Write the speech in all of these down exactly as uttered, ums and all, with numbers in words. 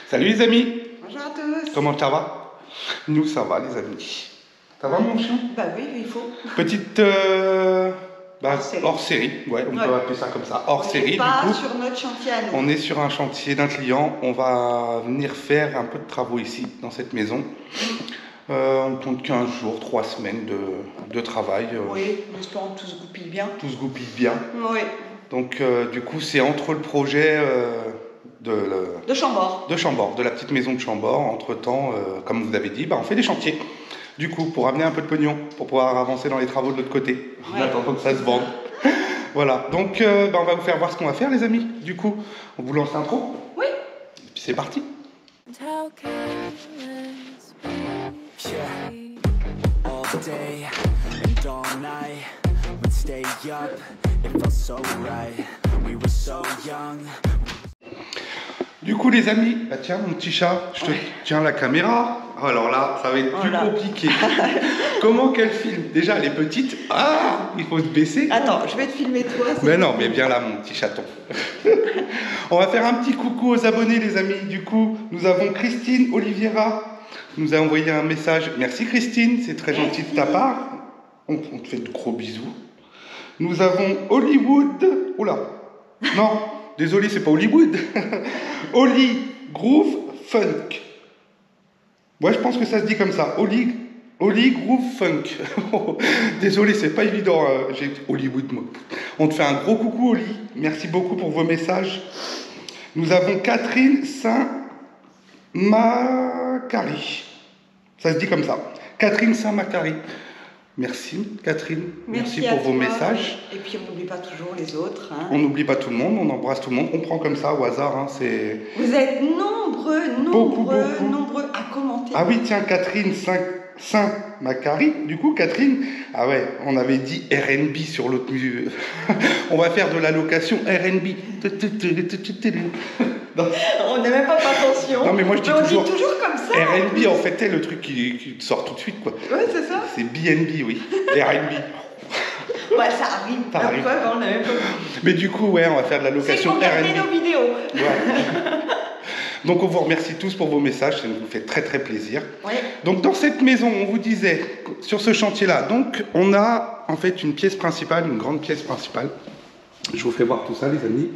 Salut les amis. Bonjour à tous. Comment ça va? Nous ça va les amis. Ça va mon chien? Bah oui, il faut. Petite euh, bah, hors, série. hors série, ouais, on ouais. peut appeler ça comme ça, hors on série. On pas du coup, sur notre chantier à nous. On est sur un chantier d'un client, on va venir faire un peu de travaux ici, dans cette maison. Euh, on compte quinze jours, trois semaines de, de travail. Euh, oui, j'espère que tout se goupille bien. Tout se goupille bien. Oui. Donc euh, du coup c'est entre le projet euh, de, le, de Chambord. De Chambord, de la petite maison de Chambord. Entre temps, euh, comme vous avez dit, bah, on fait des chantiers. Du coup, pour amener un peu de pognon, pour pouvoir avancer dans les travaux de l'autre côté, en attendant que ça se vende. Voilà, donc euh, bah, on va vous faire voir ce qu'on va faire les amis. Du coup, on vous lance l'intro? Oui. Et puis c'est parti. Du coup les amis, bah tiens mon petit chat, je te ouais. tiens la caméra. Alors là, ça va être plus voilà. compliqué. Comment qu'elle filme? Déjà elle est petite. Ah, il faut se baisser. Attends, je vais te filmer toi. Mais non, mais viens là mon petit chaton. On va faire un petit coucou aux abonnés les amis. Du coup, nous avons Christine Oliveira. Nous a envoyé un message. Merci Christine, c'est très Merci. gentil de ta part. On, on te fait de gros bisous. Nous avons Hollywood. Oula. Non, désolé, c'est pas Hollywood. Holly Groove Funk. Ouais, je pense que ça se dit comme ça. Holly, Holly Groove Funk. Désolé, c'est pas évident. Euh, J'ai Hollywood, moi. On te fait un gros coucou, Holly. Merci beaucoup pour vos messages. Nous avons Catherine Saint-Macary. Ça se dit comme ça. Catherine Saint-Macary. Merci Catherine, merci, merci pour vos toi. messages. Et puis on n'oublie pas toujours les autres. Hein. On n'oublie pas tout le monde, on embrasse tout le monde, on prend comme ça au hasard. Hein, c'est... Vous êtes nombreux, nombreux, beaucoup, beaucoup. nombreux à commenter. Ah oui, tiens, Catherine Saint-Macary, du coup Catherine, ah ouais, on avait dit R and B sur l'autre musique. On va faire de la location R and B. On n'a même pas fait attention. Non mais moi je dis, mais toujours, on dit toujours comme ça. R and B en fait, c'est le truc qui, qui sort tout de suite quoi. Ouais, c'est ça. C'est B and B, oui. R and B. Ouais, ça arrive. Ça la arrive. preuve, on n'a même pas vu. Mais du coup, ouais, on va faire de la location R and B. C'est pour nos vidéos. Ouais. Donc on vous remercie tous pour vos messages, ça nous fait très très plaisir. Ouais. Donc dans cette maison, on vous disait, sur ce chantier-là, donc on a en fait une pièce principale, une grande pièce principale. Je vous fais voir tout ça les amis.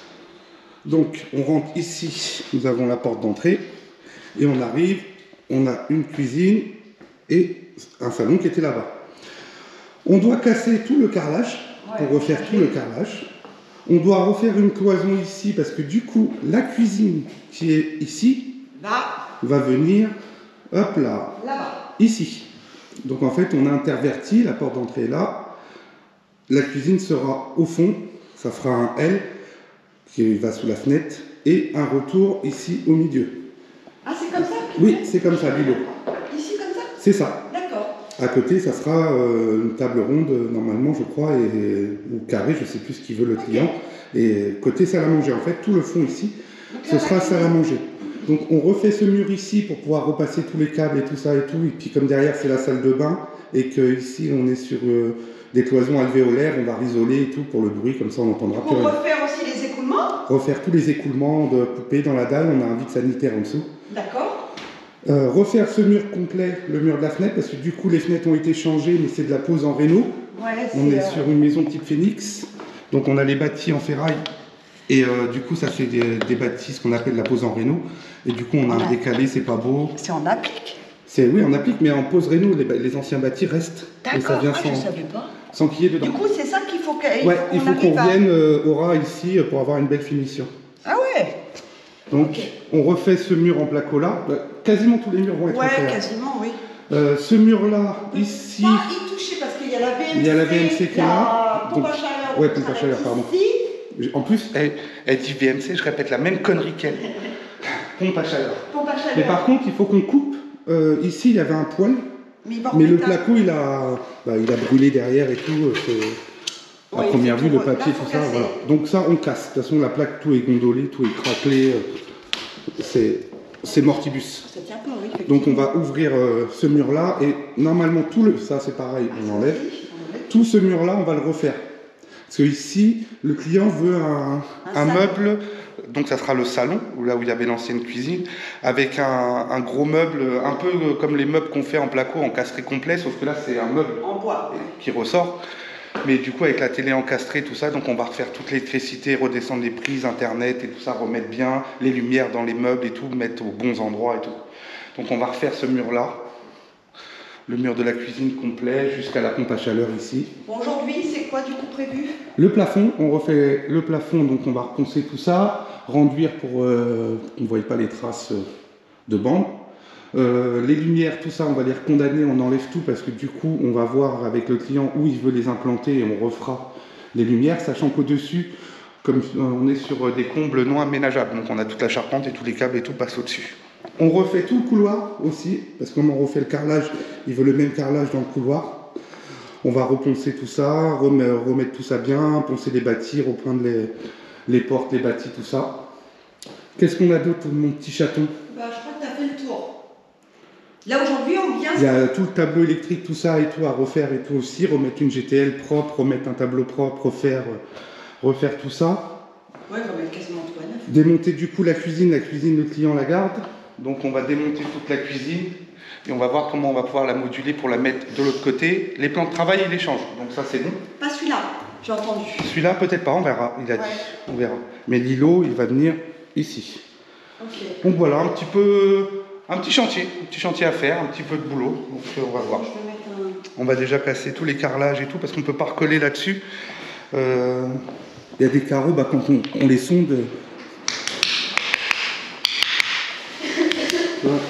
Donc on rentre ici, nous avons la porte d'entrée, et on arrive, on a une cuisine et un salon qui était là-bas. On doit casser tout le carrelage, ouais, pour refaire tout le carrelage. On doit refaire une cloison ici, parce que du coup, la cuisine qui est ici, là, va venir, hop là, là-bas, ici. Donc en fait, on a interverti, la porte d'entrée est là, la cuisine sera au fond, ça fera un L, qui va sous la fenêtre, et un retour ici au milieu. Ah, c'est comme ça? Oui, c'est comme ça, Lilo. Ici, comme ça? C'est ça. D'accord. À côté, ça sera euh, une table ronde, normalement, je crois, et, ou carré, je ne sais plus ce qu'il veut le okay. client. Et côté salle à manger, en fait, tout le fond ici, donc, ce sera salle à manger. Donc, on refait ce mur ici pour pouvoir repasser tous les câbles et tout ça et tout. Et puis, comme derrière, c'est la salle de bain, et que ici, on est sur euh, des cloisons alvéolaires, on va risoler et tout pour le bruit, comme ça, on n'entendra plus rien. Pour refaire aussi les écoulements? Refaire tous les écoulements de poupées dans la dalle, on a un vide sanitaire en dessous. D'accord. Euh, refaire ce mur complet, le mur de la fenêtre, parce que du coup les fenêtres ont été changées, mais c'est de la pose en réno. Ouais, on est euh... sur une maison type Phoenix, donc on a les bâtis en ferraille, et euh, du coup ça fait des, des bâtis, ce qu'on appelle la pose en réno, et du coup on a on un a... décalé, c'est pas beau. C'est en applique? Oui, on applique, mais en pose réno, les, les anciens bâtis restent. D'accord, ah, sans, je savais pas. Sans qu'il y ait dedans. Du coup c'est ça qu'il faut qu'il ouais, faut il faut qu'on revienne euh, au ras ici pour avoir une belle finition. Ah ouais. Donc, okay. on refait ce mur en placo là. Quasiment tous les murs vont être ouais, refaits. Ouais, quasiment, oui. Euh, ce mur-là, ici... Pas y toucher parce qu'il y a la V M C. Il y a la V M C qui est là. Pompe à chaleur. Ouais, pompe à chaleur, pardon. Ici. En plus, elle, elle dit V M C, je répète la même connerie qu'elle. Pompe à chaleur. Pompe à chaleur. Mais par contre, il faut qu'on coupe. Euh, ici, il y avait un poêle. Mais, mais le placo, il a, bah, il a brûlé derrière et tout. À ouais, première vue, le papier, tout ça, voilà. Donc ça, on casse. De toute façon, la plaque, tout est gondolé, tout est craquelé. C'est mortibus. Ça tient pas, oui. Donc on va ouvrir euh, ce mur-là et normalement tout le... Ça, c'est pareil, on enlève. Tout ce mur-là, on va le refaire. Parce que ici, le client veut un, un, un meuble, donc ça sera le salon, là où il y avait l'ancienne cuisine, avec un, un gros meuble, un peu comme les meubles qu'on fait en placo, encastré complet, sauf que là c'est un meuble en bois qui ressort. Mais du coup avec la télé encastrée, tout ça, donc on va refaire toute l'électricité, redescendre les prises, internet et tout ça, remettre bien les lumières dans les meubles et tout, mettre aux bons endroits et tout. Donc on va refaire ce mur-là. Le mur de la cuisine complet jusqu'à la pompe à chaleur ici. Bon, aujourd'hui, c'est quoi du coup prévu? Le plafond, on refait le plafond, donc on va reponcer tout ça, renduire pour euh, qu'on ne voie pas les traces de bande. Euh, les lumières, tout ça, on va les recondamner, on enlève tout parce que du coup, on va voir avec le client où il veut les implanter et on refera les lumières, sachant qu'au-dessus, comme on est sur des combles non aménageables, donc on a toute la charpente et tous les câbles et tout passe au-dessus. On refait tout le couloir aussi, parce que comme on refait le carrelage, il veut le même carrelage dans le couloir. On va reponcer tout ça, remettre, remettre tout ça bien, poncer les bâtis, reprendre les, les portes, les bâtis, tout ça. Qu'est-ce qu'on a d'autre, mon petit chaton? Bah, je crois que tu as fait le tour. Là, aujourd'hui, on vient... Il y a tout le tableau électrique, tout ça et tout à refaire et tout aussi. Remettre une G T L propre, remettre un tableau propre, refaire, refaire tout ça. Ouais, remettre quasiment tout à neuf. Démonter du coup la cuisine, la cuisine, le client la garde. Donc on va démonter toute la cuisine et on va voir comment on va pouvoir la moduler pour la mettre de l'autre côté. Les plans de travail, il les change, donc ça c'est bon. Pas celui-là, j'ai entendu. Celui-là peut-être pas, on verra, il a ouais. dit, on verra. Mais l'îlot, il va venir ici. Okay. Donc voilà, un petit peu, un petit chantier, un petit chantier à faire, un petit peu de boulot, donc on va voir. Je vais mettre un... On va déjà casser tous les carrelages et tout parce qu'on ne peut pas recoller là-dessus. Euh, il y a des carreaux, bah, quand on, on les sonde... Ouais.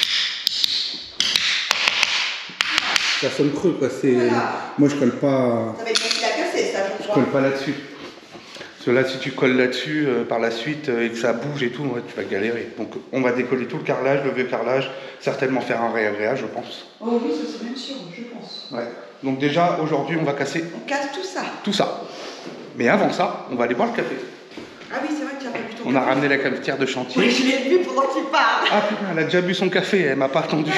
Ça sonne creux quoi, c'est. Voilà. Moi je colle pas. Ça va être facile à casser ça, je crois. Je colle pas là-dessus. Parce que là si tu colles là-dessus euh, par la suite euh, et que ça bouge et tout, ouais, tu vas galérer. Donc on va décoller tout le carrelage, le vieux carrelage, certainement faire un réagréage je pense. Oh oui, ça c'est même sûr, je pense. Ouais. Donc déjà aujourd'hui on va casser. On casse tout ça. Tout ça. Mais avant ça, on va aller boire le café. Ah oui, c'est vrai que tu as pas bu ton On café. a ramené la cafetière de chantier. Oui, je l'ai vu pendant qu'il parle. Ah putain, elle a déjà bu son café, elle m'a pas attendu.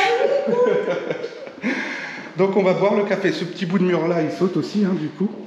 Donc on va boire le café. Ce petit bout de mur là, il saute aussi, hein, du coup.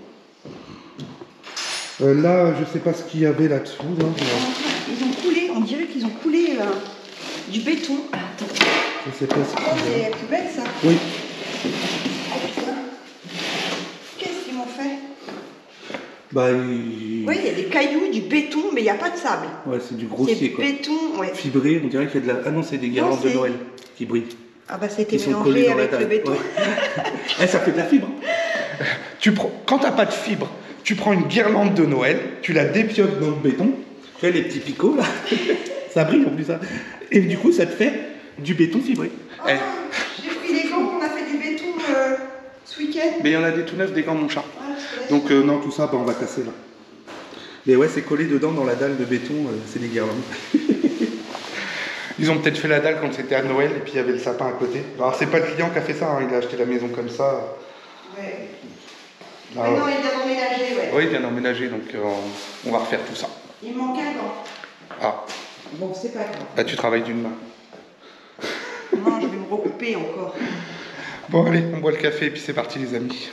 Euh, là, je sais pas ce qu'il y avait là-dessous. Là. Ils ont coulé, on dirait qu'ils ont coulé euh, du béton. Attends. Je sais pas ce qu'il y a. Oh, c'est plus bête ça. Oui. Oh putain. Qu'est-ce qu'ils m'ont fait? Bah, il... Oui, il y a des cailloux, du béton, mais il n'y a pas de sable. Ouais, c'est du grossier quoi. C'est béton, ouais. Fibré, on dirait qu'il y a de la... Ah non, c'est des guirlandes de Noël qui brillent. Ah bah ça a été mélangé avec le béton. Ouais. Eh, ça fait de la fibre. Tu prends... Quand tu n'as pas de fibre, tu prends une guirlande de Noël, tu la dépiotes dans le béton, tu fais les petits picots là, ça brille en plus ça. Et du coup, ça te fait du béton fibré. Oh, eh. J'ai pris les gants, on a fait du béton euh, ce week-end. Mais il y en a des tout neufs, des gants mon chat. Donc euh, non, tout ça, bah, on va casser là. Mais ouais, c'est collé dedans dans la dalle de béton, euh, c'est des guirlandes. Ils ont peut-être fait la dalle quand c'était à Noël et puis il y avait le sapin à côté. Alors c'est pas le client qui a fait ça, hein, il a acheté la maison comme ça. Ouais. Ah, Mais non, ouais. il vient d'emménager, ouais. Oui, il vient d'emménager, donc euh, on va refaire tout ça. Il me manque un gant. Ah. Bon, c'est pas grave. Bah tu travailles d'une main. Non, je vais me recouper encore. Bon allez, on boit le café et puis c'est parti les amis.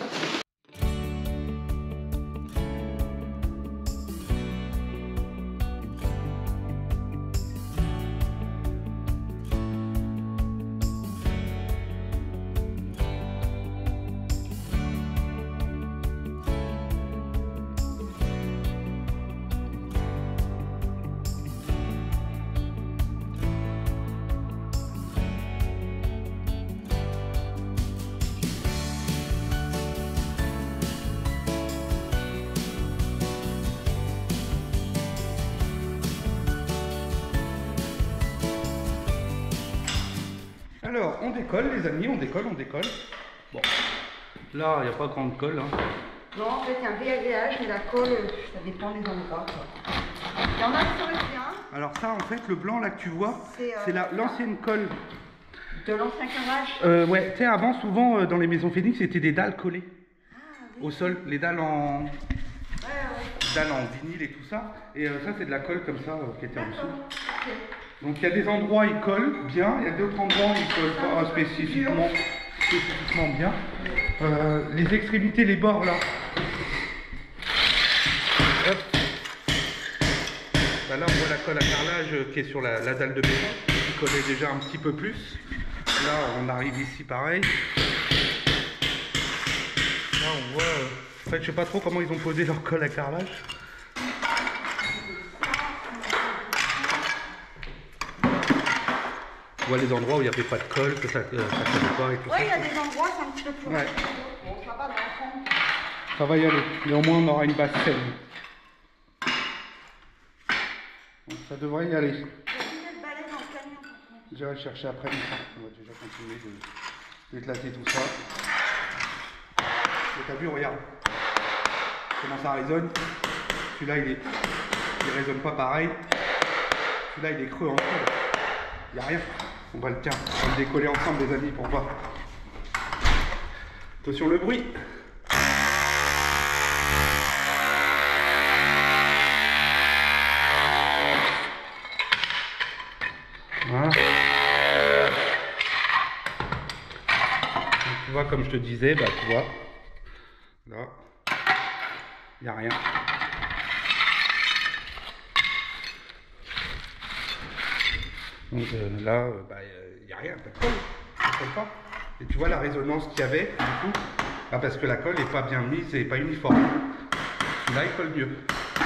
Alors, on décolle les amis, on décolle, on décolle. Bon, là, il n'y a pas grande colle. Hein. Non, en fait, il y a un réagréage, mais la colle, ça dépend des endroits. Il y en a sur le bien. Alors ça, en fait, le blanc là que tu vois, c'est euh, l'ancienne colle. De l'ancien carrelage euh, Ouais, tu sais, avant, souvent, euh, dans les maisons Phoenix, c'était des dalles collées ah, oui. au sol. Les dalles en... Ouais, ouais. dalles en vinyle et tout ça. Et euh, ça, c'est de la colle comme ça euh, qui était en dessous. Okay. Donc il y a des endroits ils collent bien, il y a d'autres endroits ils collent pas spécifiquement, spécifiquement bien. Euh, les extrémités, les bords là, Bah là, on voit la colle à carrelage qui est sur la, la dalle de béton, qui collait déjà un petit peu plus. Là, on arrive ici pareil. Là, on voit... Euh... En fait, je sais pas trop comment ils ont posé leur colle à carrelage. On voit les endroits où il n'y avait pas de colle, que ça ne euh, collait pas et tout. Ouais, il y a des endroits, c'est un petit peu plus. Ouais. Bon, ça va dans le fond. Ça va y aller. Néanmoins, on aura une base saine. Donc, ça devrait y aller. J'ai filé le balai dans le camion. J'irai le chercher après. On va déjà continuer de d'éclater tout ça. Et t'as vu, regarde. Comment ça résonne. Celui-là, il est, il résonne pas pareil. Celui-là, il est creux en dessous. Il n'y a rien. On va le tiens, on va le décoller ensemble, les amis, pour voir. Attention le bruit. Voilà. Donc, tu vois, comme je te disais, bah tu vois, là, il n'y a rien. Donc euh, là, euh, bah, il n'y a rien, pas de colle, ça colle pas. Et tu vois la résonance qu'il y avait, du coup, ah, parce que la colle n'est pas bien mise et pas uniforme. Là, il colle mieux.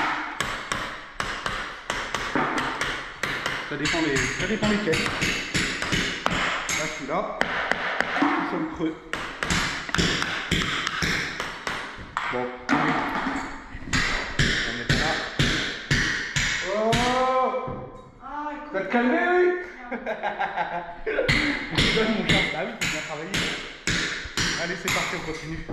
Ça dépend les, ça dépend lesquels. Là, celui-là, ils sont creux. Bon, on met là. Oh! Tu vas te calmer, oui? On te donne mon chat. Ah oui, faut bien travailler. Allez, c'est parti, on continue.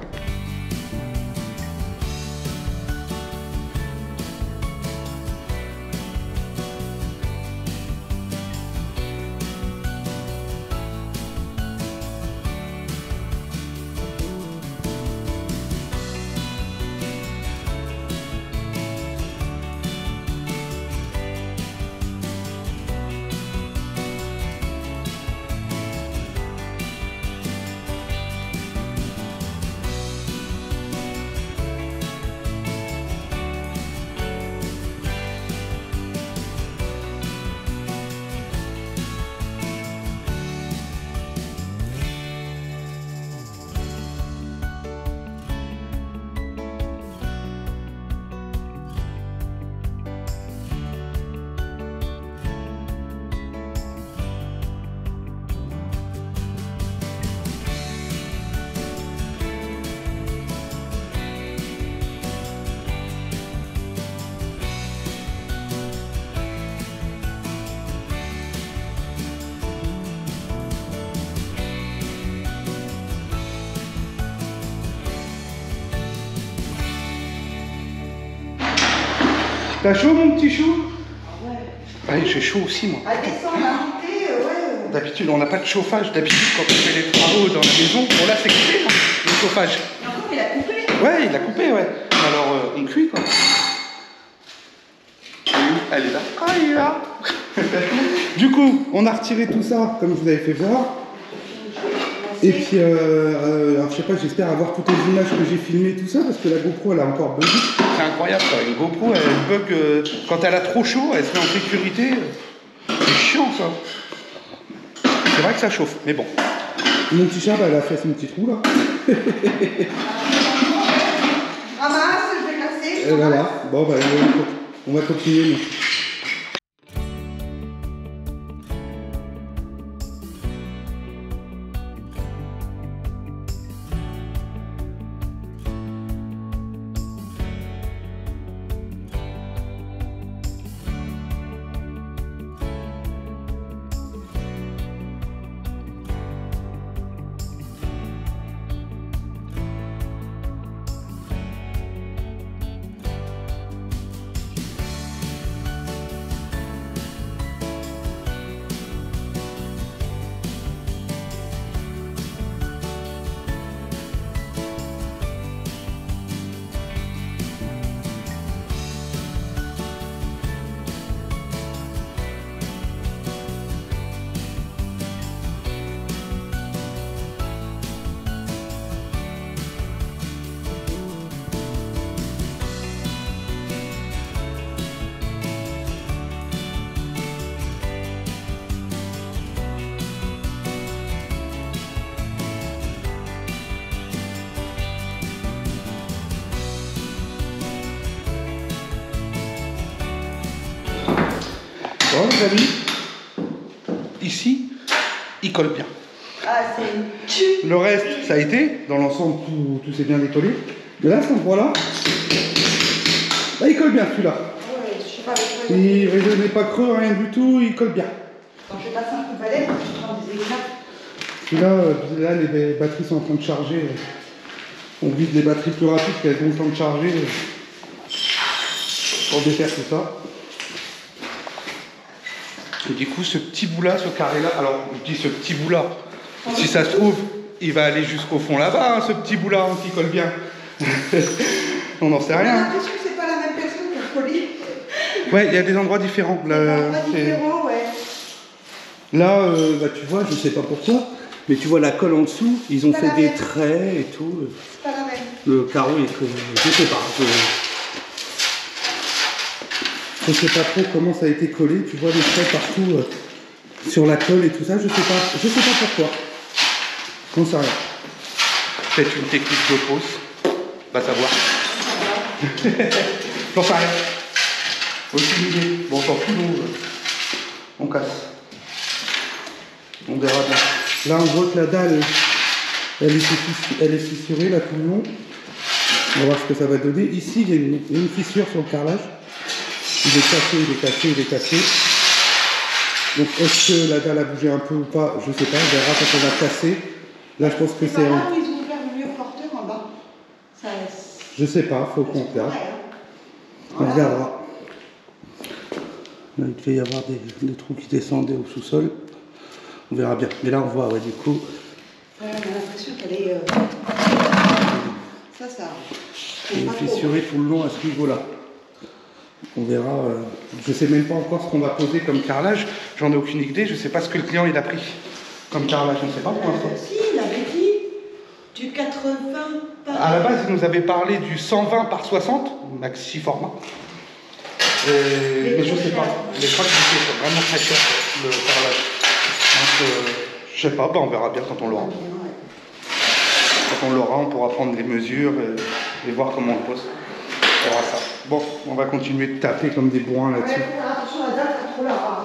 T'as chaud, mon petit chou? Ah ouais. Ouais, j'ai chaud aussi, moi. À descendre, à monter, euh, ouais. D'habitude, on n'a pas de chauffage. D'habitude, quand on fait les travaux dans la maison, bon là, c'est coupé, hein, le chauffage. Non, il a coupé. Ouais, il a coupé, ouais. Alors, euh, on cuit, quoi. Elle est là. Ah, il est là. Du coup, on a retiré tout ça, comme je vous avais fait voir. Et puis, euh, euh, alors, je sais pas, j'espère avoir toutes les images que j'ai filmées, tout ça, parce que la GoPro, elle a encore bugué. C'est incroyable, ça. Une GoPro, elle bug euh, quand elle a trop chaud, elle se met en sécurité. C'est chiant, ça. C'est vrai que ça chauffe, mais bon. Mon petit chat, bah, elle a fait son petit trou, là. Ramasse, je vais casser. Et voilà. Bon, bah, on va continuer. Bon les amis, ici, il colle bien. Ah, c'est une tue. Le reste, ça a été, dans l'ensemble, tout, tout s'est bien décollé. Mais là, cet endroit-là, là, il colle bien celui-là. Ouais, je sais pas avec quoi. Il n'est pas creux, rien du tout, il colle bien. Quand je vais passer un coup de balai, je prends des éclats. Celui-là, euh, là, les batteries sont en train de charger. On vide les batteries plus rapides qu'elles ont le temps de charger pour défaire tout ça. Et du coup, ce petit bout-là, ce carré-là, alors je dis ce petit bout-là, si ça se trouve, il va aller jusqu'au fond là-bas, hein, ce petit bout-là hein, qui colle bien. On n'en sait J'ai rien. l'impression que c'est pas la même personne qui a collé. Ouais, il y a des endroits différents. Des endroits différents, ouais. Là, euh, bah, tu vois, je sais pas pourquoi, mais tu vois la colle en dessous, ils ont fait des traits et tout. C'est pas la même. Le carreau est que je sais pas. Je... je sais pas trop comment ça a été collé. Tu vois les traits partout euh, sur la colle et tout ça. Je sais pas. Je sais pas pourquoi. On sait rien. Peut-être une technique de pose. Va savoir. J'en sais rien. Aucune idée. Bon, tant pis, nous, on casse. On verra bien. Là, on voit que la dalle, elle est, elle est fissurée, là, tout le long. On va voir ce que ça va donner. Ici, il y a une, il y a une fissure sur le carrelage. Il est cassé, il est cassé, il est cassé. Donc, est-ce que la dalle a bougé un peu ou pas? Je sais pas. On verra quand on va casser. Là, je pense que c'est... C'est pas un... là où ils ont ouvert le mur porteur en bas. Ça, je sais pas, faut qu'on regarde. Hein. On regardera. Là, il devait y avoir des, des trous qui descendaient au sous-sol. On verra bien. Mais là, on voit, ouais, du coup... Ouais, on a l'impression qu'elle est... Euh... Ça, ça... Elle est fissurée tout le long à ce niveau-là. On verra. Euh... Je sais même pas encore ce qu'on va poser comme carrelage. J'en ai aucune idée. Je sais pas ce que le client il a pris comme carrelage. On ne sait pas pour l'instant. Si, il avait dit du quatre-vingts par... À la base, il nous avait parlé du cent vingt par soixante, maxi format. Et... Mais je sais pas. Mais je crois que c'est vraiment très cher le carrelage. Donc, euh, je sais pas. Bah, on verra bien quand on l'aura. Quand on l'aura, on pourra prendre les mesures et, et voir comment on pose. On verra ça. Bon, on va continuer de taper comme des bourrins là-dessus. Ouais, faut faire attention à la dalle, pas trop là.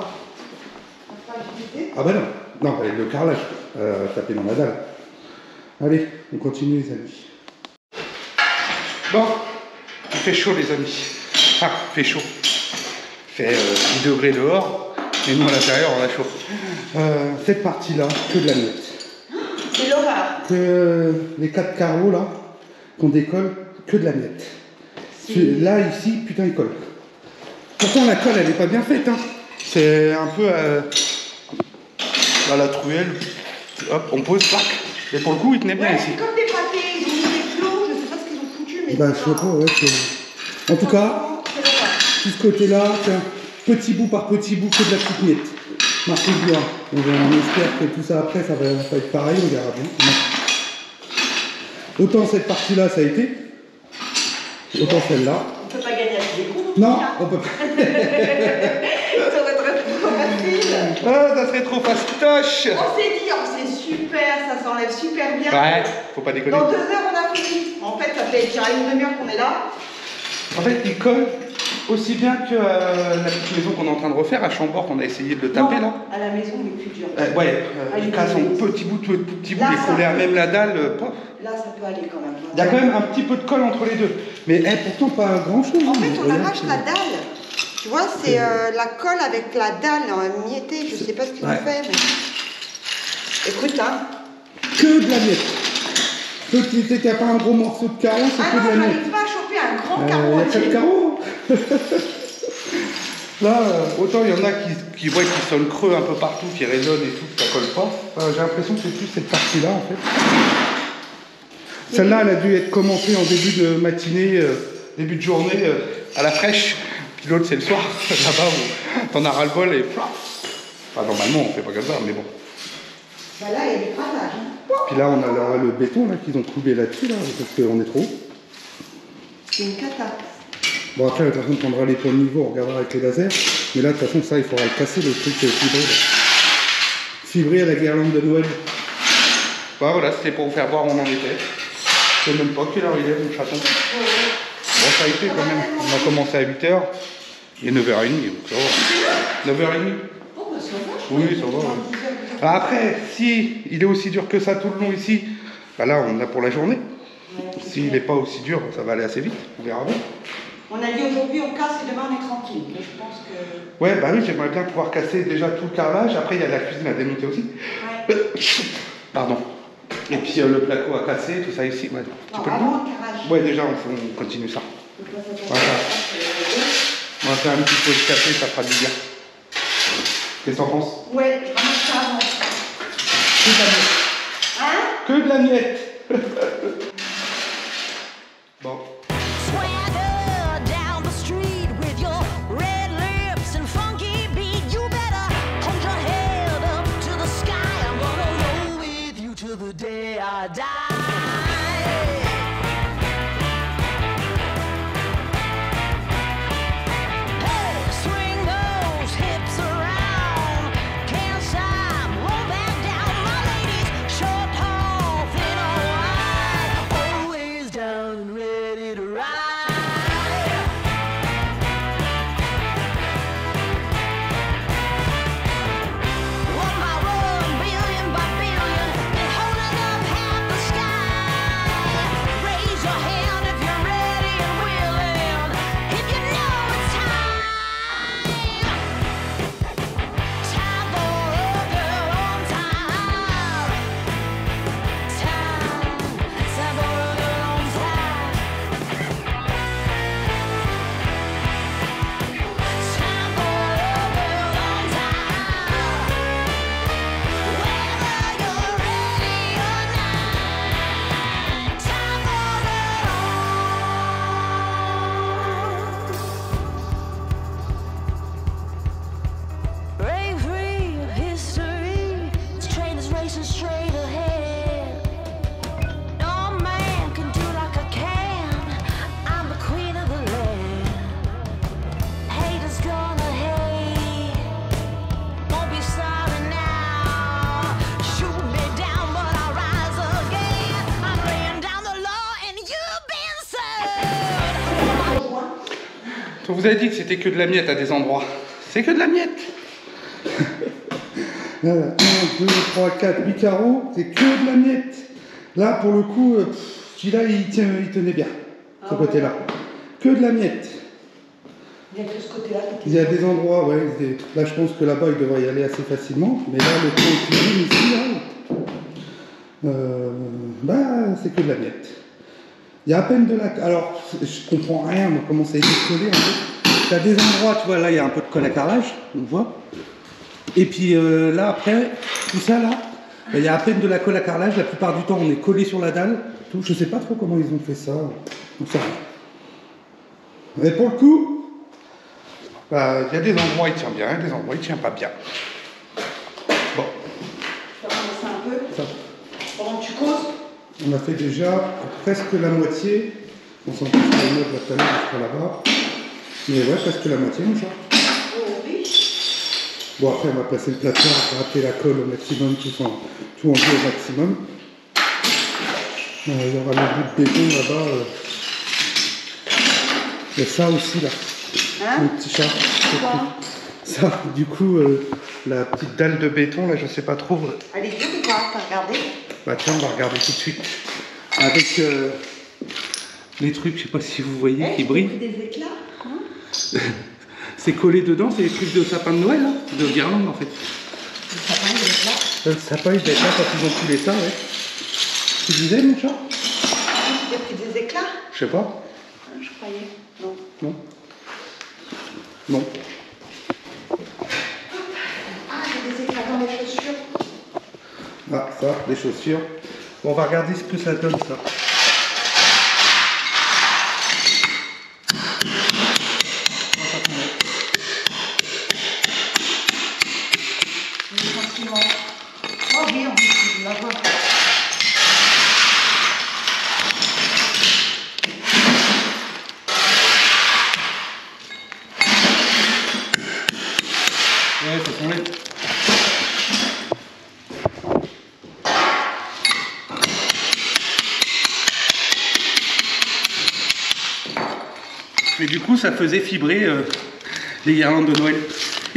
Ah bah non, non, bah, le carrelage, euh, taper dans la dalle. Allez, on continue les amis. Bon, il fait chaud les amis. Ah, il fait chaud. Il fait euh, dix degrés dehors, mais nous à l'intérieur on a chaud. Euh, cette partie-là, que de la miette. C'est l'horreur. Que les quatre carreaux là, qu'on décolle, que de la miette. Si. Là, ici, putain, il colle. Pourtant, la colle, elle n'est pas bien faite. Hein. C'est un peu euh, à la truelle. Hop, on pose, plaque. Et pour le coup, il tenait bien ouais, ici. C'est comme des pâtés, ils ont mis des plots, je sais pas ce qu'ils ont foutu, mais... Bah, je sais pas, ouais. C'est... En tout cas, tout ce côté-là, c'est un petit bout par petit bout, que de la petite miette. Marquez bien. On, on espère que tout ça après, ça va pas être pareil, on verra bien. Autant cette partie-là, ça a été. Autant celle-là. On peut pas gagner avec des coups. Non, on peut pas. Ça va être trop facile. Ah, ça serait trop fastoche. On s'est dit, oh, c'est super, ça s'enlève super bien. Ouais, faut pas déconner. Dans deux heures, on a fini. En fait, ça fait déjà une demi-heure qu'on est là. En fait, il colle aussi bien que euh, la petite maison qu'on est en train de refaire à Chambord, qu'on a essayé de le taper non, là. À la maison, il est plus dur. Euh, ouais, euh, ah, il casse en petits bouts, tout petits bouts, là, il collé à même la dalle. Euh, là, ça peut aller quand même. Il y a quand même un petit peu de colle entre les deux. Mais eh, pourtant, pas grand chose. En hein, fait, on regarde, arrache la dalle. Tu vois, c'est euh, la colle avec la dalle euh, miettée. Je sais pas ce qu'ils ouais. ont fait, mais. Écoute, hein. Que de la miette. Ceux qui étaient qu'il n'y a pas un gros morceau de carreau, c'est ah que non, de la miette. j'arrive pas à choper un grand Euh, carreau. Il y a quel carreau. Là, euh, autant il y en a qui, qui voient qu'ils sonnent creux un peu partout, qui résonnent et tout, que ça colle pas. Euh, J'ai l'impression que c'est plus cette partie-là en fait. Celle-là, elle a dû être commencée en début de matinée, euh, début de journée, euh, à la fraîche. Puis l'autre, c'est le soir, là-bas où t'en as ras-le-bol et plaf. Enfin, normalement, on fait pas comme ça, mais bon. Bah là, il y a du cravage. Hein. Puis là, on a le, le béton là qu'ils ont coulé là-dessus, là, parce qu'on est trop haut. C'est une cata. Bon, après, de toute façon, on prendra les points de niveau, on regardera avec les lasers. Mais là, de toute façon, ça, il faudra le casser, le truc fibré. Là. Fibré à la guirlande de Noël. Bah, voilà, c'était pour vous faire voir où on en était. Je sais même pas quelle heure il est, mon chaton. Bon, ça a été quand même. On a commencé à huit heures. Il est neuf heures trente, donc ça va. neuf heures trente. Oh, bah ça va, je Oui, ça va. Ouais. Après, si il est aussi dur que ça tout le long ici, bah là, on a pour la journée. Ouais, S'il n'est pas aussi dur, ça va aller assez vite. On verra bien. On a dit aujourd'hui on casse et demain on est tranquille. Mais je pense que. Ouais, bah oui, j'aimerais bien pouvoir casser déjà tout le carrelage. Après, il y a la cuisine à démonter aussi. Ouais. Pardon. Et puis euh, le placo à casser, tout ça ici. Ouais. Non, Tu peux avant le... le carrelage. Ouais, déjà, on, on continue ça. Voilà. On va faire un petit pause café, ça fera du bien. Qu'est-ce que t'en penses? Ouais, je ramène ça avant. Que de la miette. Hein? Que de la miette. Bon. Swagger down the street with your red lips and funky beat. You better hold your head up to the sky. I'm gonna roll with you till the day I die. Hey, swing those hips around. Can't stop, roll back down. My ladies, short, tall, thin or wide, always down and ready to ride. One by one, billion by billion, and holding up half the sky. Raise your hand if you're ready and willing, if you know it's time. Time for a girl on time. Time, time for a girl on time. Time for a girl on time. Whether you're ready or not, time for a girl. Break free of history. This train is racing straight ahead. No man can do like I can. I'm the queen of the land. Haters gonna hate. Won't be sorry now. Shoot me down, but I'll rise again. I'm laying down the law and you've been served. On vous avez dit que c'était que de la miette à des endroits. C'est que de la miette. Voilà, un, deux, trois, quatre, huit carreaux, c'est que de la miette. Là, pour le coup, euh, pff, celui-là, il, tient, il tenait bien, ce Ah, côté-là. Que de la miette. Il y a que ce côté-là qui Il y a des endroits, ouais, des- là, je pense que là-bas, il devrait y aller assez facilement. Mais là, le coin cuisine ici, là, euh, bah, c'est que de la miette. Il y a à peine de la... Alors, je comprends rien, mais comment ça a été collé, en fait. Il y a des endroits, tu vois, là, il y a un peu de colle à carrelage, on voit. Et puis euh, là, après, tout ça, là, bah, il y a à peine de la colle à carrelage. La plupart du temps, on est collé sur la dalle. Tout. Je sais pas trop comment ils ont fait ça. Donc, ça va. Mais pour le coup, bah, il y a des endroits, il tient bien, des endroits, il tient pas bien. Bon, Je vais ramasser un peu. ça, Pendant que tu causes. on a fait déjà presque la moitié. On s'en fout sur le mode là, tout à l'heure, jusqu'à là-bas. Mais ouais, presque la moitié, mon chat. Oh oui. Bon, après, on va placer le plateau, on va gratter la colle au maximum, tout, en, tout enlever au maximum. Euh, il y aura le bout de béton là-bas. Euh. Il y a ça aussi, là. Hein? Mon petit chat. Quoi? Ça, du coup, euh, la petite dalle de béton, là, je sais pas trop. Elle est dure ou pas? T'as regardé? Bah tiens, on va regarder tout de suite. Avec euh, les trucs, je sais pas si vous voyez, Eh, qui tu brillent. fais des éclats? Hein? C'est collé dedans, c'est les trucs de sapin de Noël, là, de guirlande, en fait. Le sapin, il est là. Le sapin, il est là quand ils ont coulé ça, ouais. Tu disais, mon chat? Tu as pris des éclats? Je sais pas. Hein, je croyais. Non. Non. Non. Ah, il y a des éclats dans les chaussures. Ah, ça, des chaussures. Bon, on va regarder ce que ça donne, ça. Les sentiments. Oh oui, on va la voir. Ouais, ça s'enlève. Et du coup, ça faisait fibrer euh, les guirlandes de Noël.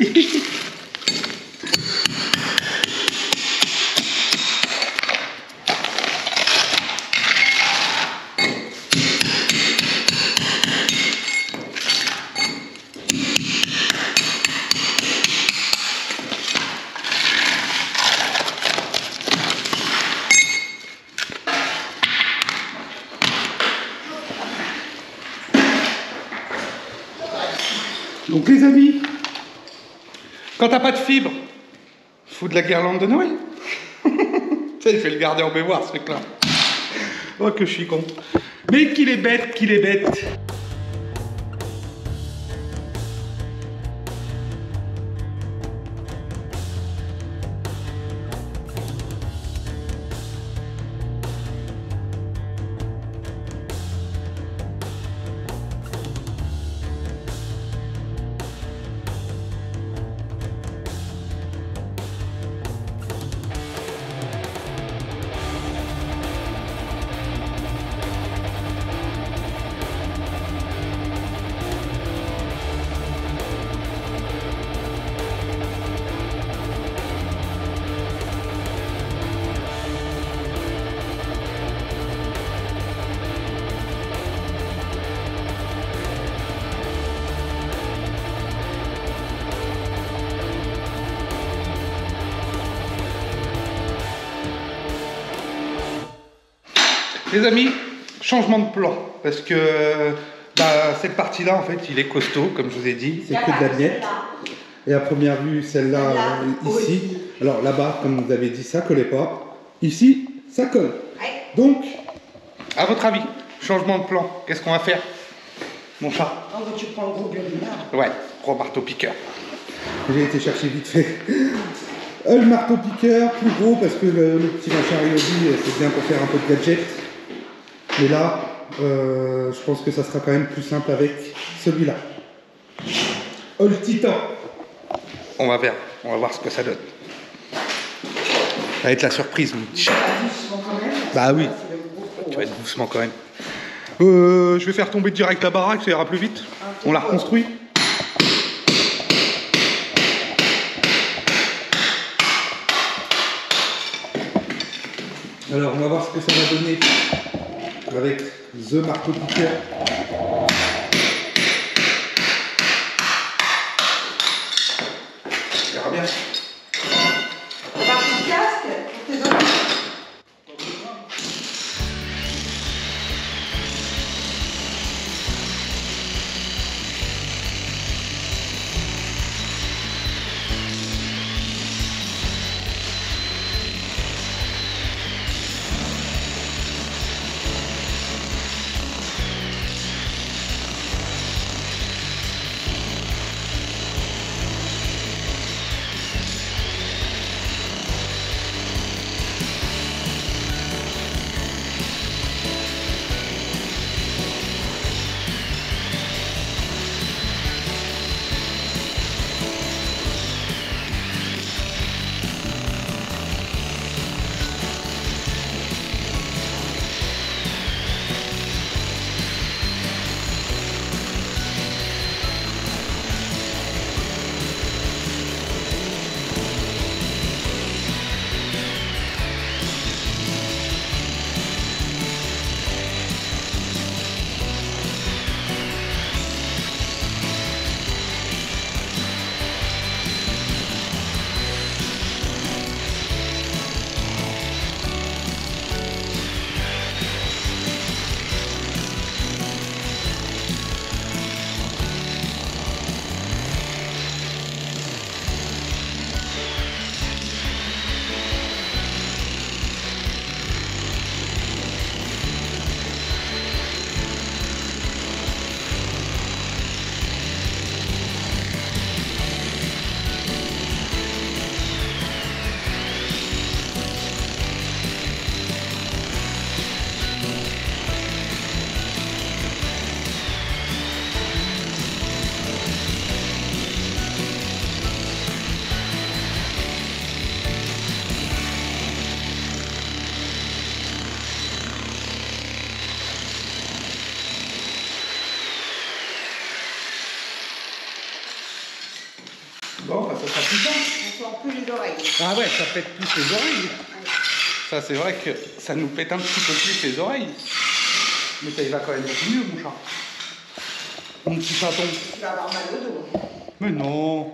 Donc les amis, quand t'as pas de fibre, faut de la guirlande de Noël. Ça, il fait le garder en mémoire ce truc-là. Oh que je suis con. Mais qu'il est bête, qu'il est bête. Les amis, changement de plan, parce que bah, cette partie-là, en fait, il est costaud, comme je vous ai dit, c'est que de la miette. Et à première vue, celle-là, euh, ici, oui. Alors là-bas, comme vous avez dit, ça collait pas. Ici, ça colle. Donc, à votre avis, changement de plan, qu'est-ce qu'on va faire, mon chat? Oh, bah, tu prends le gros gueulinard. Ouais, gros marteau-piqueur. J'ai été chercher vite fait. Le marteau-piqueur, plus gros, parce que le, le petit machin Ryobi, c'est bien pour faire un peu de gadget. Mais là, euh, je pense que ça sera quand même plus simple avec celui-là. Oh, le titan. On va voir, on va voir ce que ça donne. Ça va être la surprise, mon petit chat. Bah oui, tu vas être doucement quand même. Euh, je vais faire tomber direct la baraque, ça ira plus vite. On la reconstruit. Alors, on va voir ce que ça va donner avec The Marteau Piqueur. On verra bien. On va faire le casque pour tes oreilles. oreilles. Ah ouais, ça pète plus les oreilles. Ça, c'est vrai que ça nous pète un petit peu plus les oreilles. Mais ça, il va quand même beaucoup mieux, mon chat. Mon petit chaton. Tu vas avoir mal au dos. Mais non.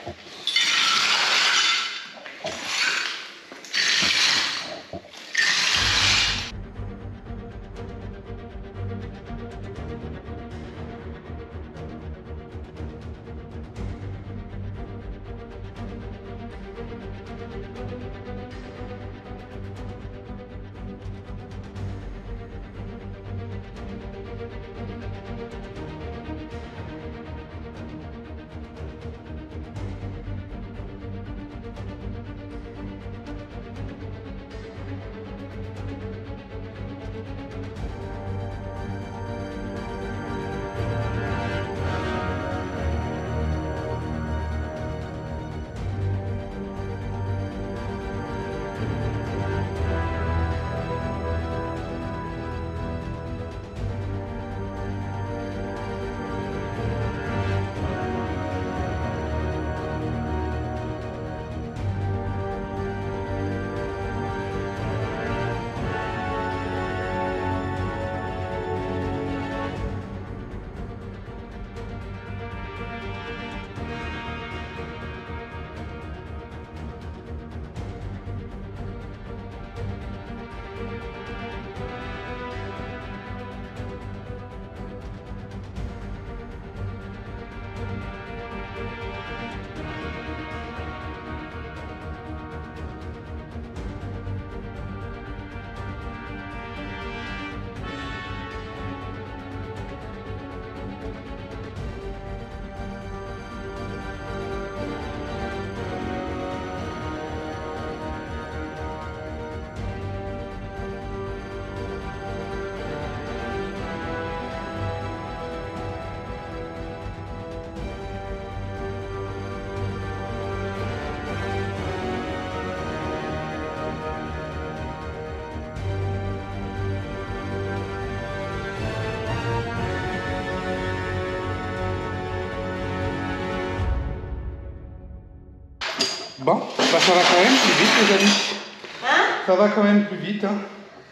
Bon, bah ça va quand même plus vite, les amis. Hein? Ça va quand même plus vite. Hein.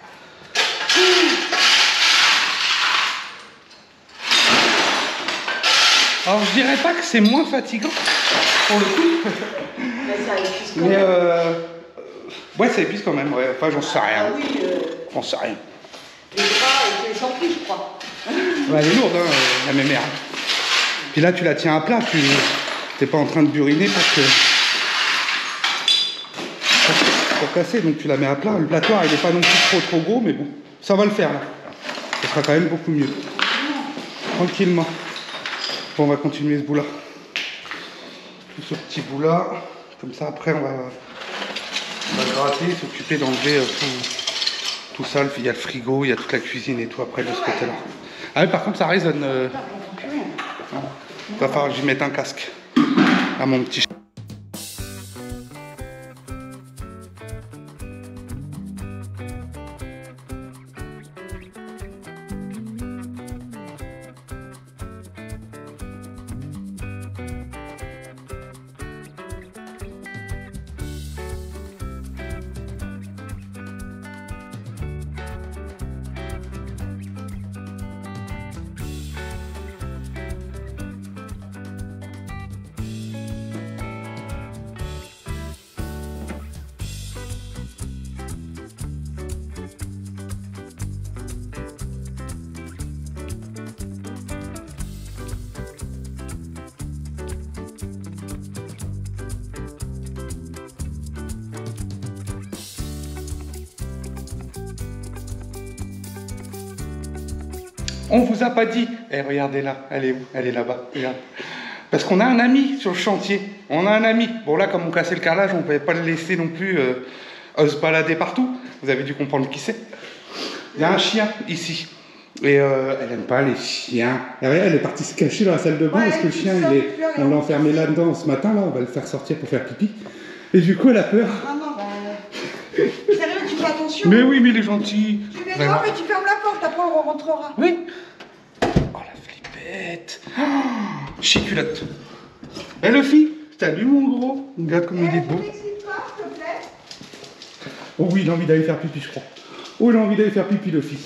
Alors, je dirais pas que c'est moins fatigant, pour le coup. Mais ça épuise quand Mais même. euh... ouais, ça épuise quand même, ouais. Enfin, j'en sais rien. Ah oui, euh, J'en sais rien. les bras, tu les sens plus, je crois. Ouais, elle est lourde, hein, la mémère. Puis là, tu la tiens à plat, tu n'es pas en train de buriner parce que... pour casser, donc tu la mets à plat. Le platoir, il n'est pas non plus trop trop gros, mais bon, ça va le faire, là. Ça sera quand même beaucoup mieux. Tranquillement. Bon, on va continuer ce bout-là. Ce petit bout-là. Comme ça, après, on va, on va gratter, s'occuper d'enlever euh, tout, tout ça. Il y a le frigo, il y a toute la cuisine et tout après de ce côté-là. Ah oui, par contre, ça résonne. Euh... Il va falloir que j'y mette un casque à mon petit chat. On vous a pas dit. Eh, regardez là, elle est où? Elle est là-bas, regarde. Parce qu'on a un ami sur le chantier. On a un ami. Bon là, comme on cassait le carrelage, on ne pouvait pas le laisser non plus euh, se balader partout. Vous avez dû comprendre qui c'est. Il y a un chien ici. Et euh, elle n'aime pas les chiens. Et regarde, elle est partie se cacher dans la salle de bain Ouais, parce que le chien, ça, il est... plus rien. on l'a enfermé là-dedans ce matin. Là, on va le faire sortir pour faire pipi. Et du coup, elle a peur. Ah non, bah... Sérieux, tu fais attention. Mais oui, mais il est gentil. Tu mets Vraiment. dehors et tu fermes la porte, après on rentrera. Oui. Oh la flippette. Oh, chiculotte. Eh le fille, salut mon gros. Regarde comme il est beau. N'hésite pas. Oh oui, il a envie d'aller faire pipi, je crois. Oh, il a envie d'aller faire pipi, le fils.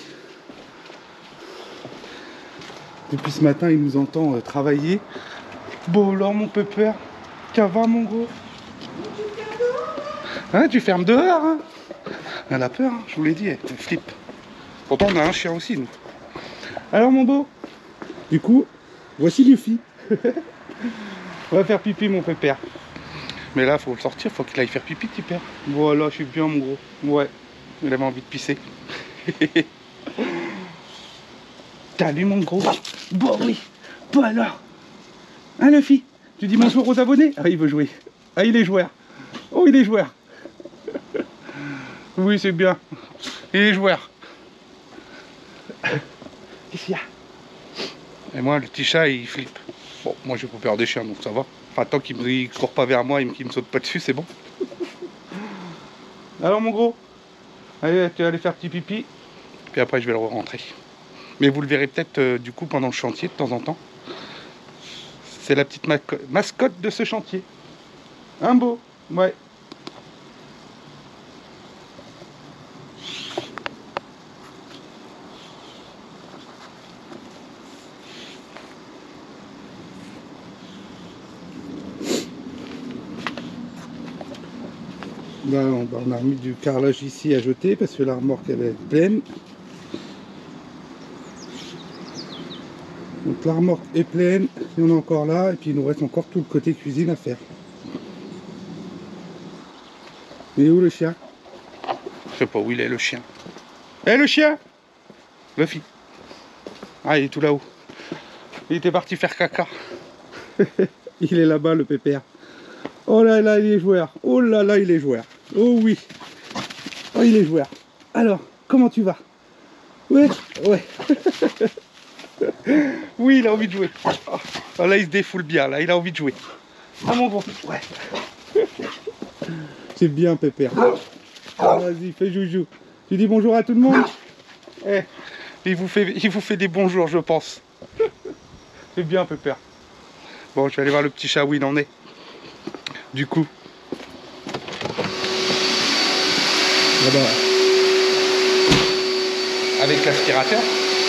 Depuis ce matin, il nous entend euh, travailler. Bon, alors, mon pépère, ça va, mon gros? Hein, tu fermes dehors, hein? Elle a peur, hein, je vous l'ai dit, elle flippe. Pourtant, on a un chien aussi, nous. Alors, mon beau? Du coup, voici Luffy. On va faire pipi, mon pépère. Mais là, faut le sortir, faut qu'il aille faire pipi, petit père. Voilà, je suis bien, mon gros. Ouais, il avait envie de pisser. Salut, mon gros. Bon, oui. Bon, alors. Hein, Luffy? Tu dis bonjour aux abonnés? Ah, il veut jouer. Ah, il est joueur. Oh, il est joueur. Oui, c'est bien. Il est joueur. Qu'est-ce qu'il y a? Et moi, le petit chat, il flippe. Bon, moi, j'ai pas peur des chiens, donc ça va. Enfin, tant qu'il ne court pas vers moi et qu'il me saute pas dessus, c'est bon. Alors, mon gros, allez, tu vas aller faire petit pipi. Puis après, je vais le rentrer. Mais vous le verrez peut-être, euh, du coup, pendant le chantier, de temps en temps. C'est la petite mascotte de ce chantier. Un beau, ouais. Là, on, on a remis du carrelage ici à jeter parce que la remorque elle est pleine. Donc la remorque est pleine, et on est encore là, et puis il nous reste encore tout le côté cuisine à faire. Il est où le chien? Je sais pas où il est le chien. Eh hey, le chien! Luffy. Ah, il est tout là-haut. Il était parti faire caca. Il est là-bas le pépère. Oh là là, il est joueur. Oh là là, il est joueur. Oh oui. Oh, il est joueur. Alors, comment tu vas? Ouais, ouais. Oui, il a envie de jouer. Oh, là, il se défoule bien. Là, il a envie de jouer. Ah, mon gros. Ouais. C'est bien, pépère. Ah, vas-y, fais joujou. Tu dis bonjour à tout le monde? Eh, il vous fait, il vous fait des bonjours, je pense. C'est bien, pépère. Bon, je vais aller voir le petit chat où il en est. Du coup, là-bas, avec l'aspirateur.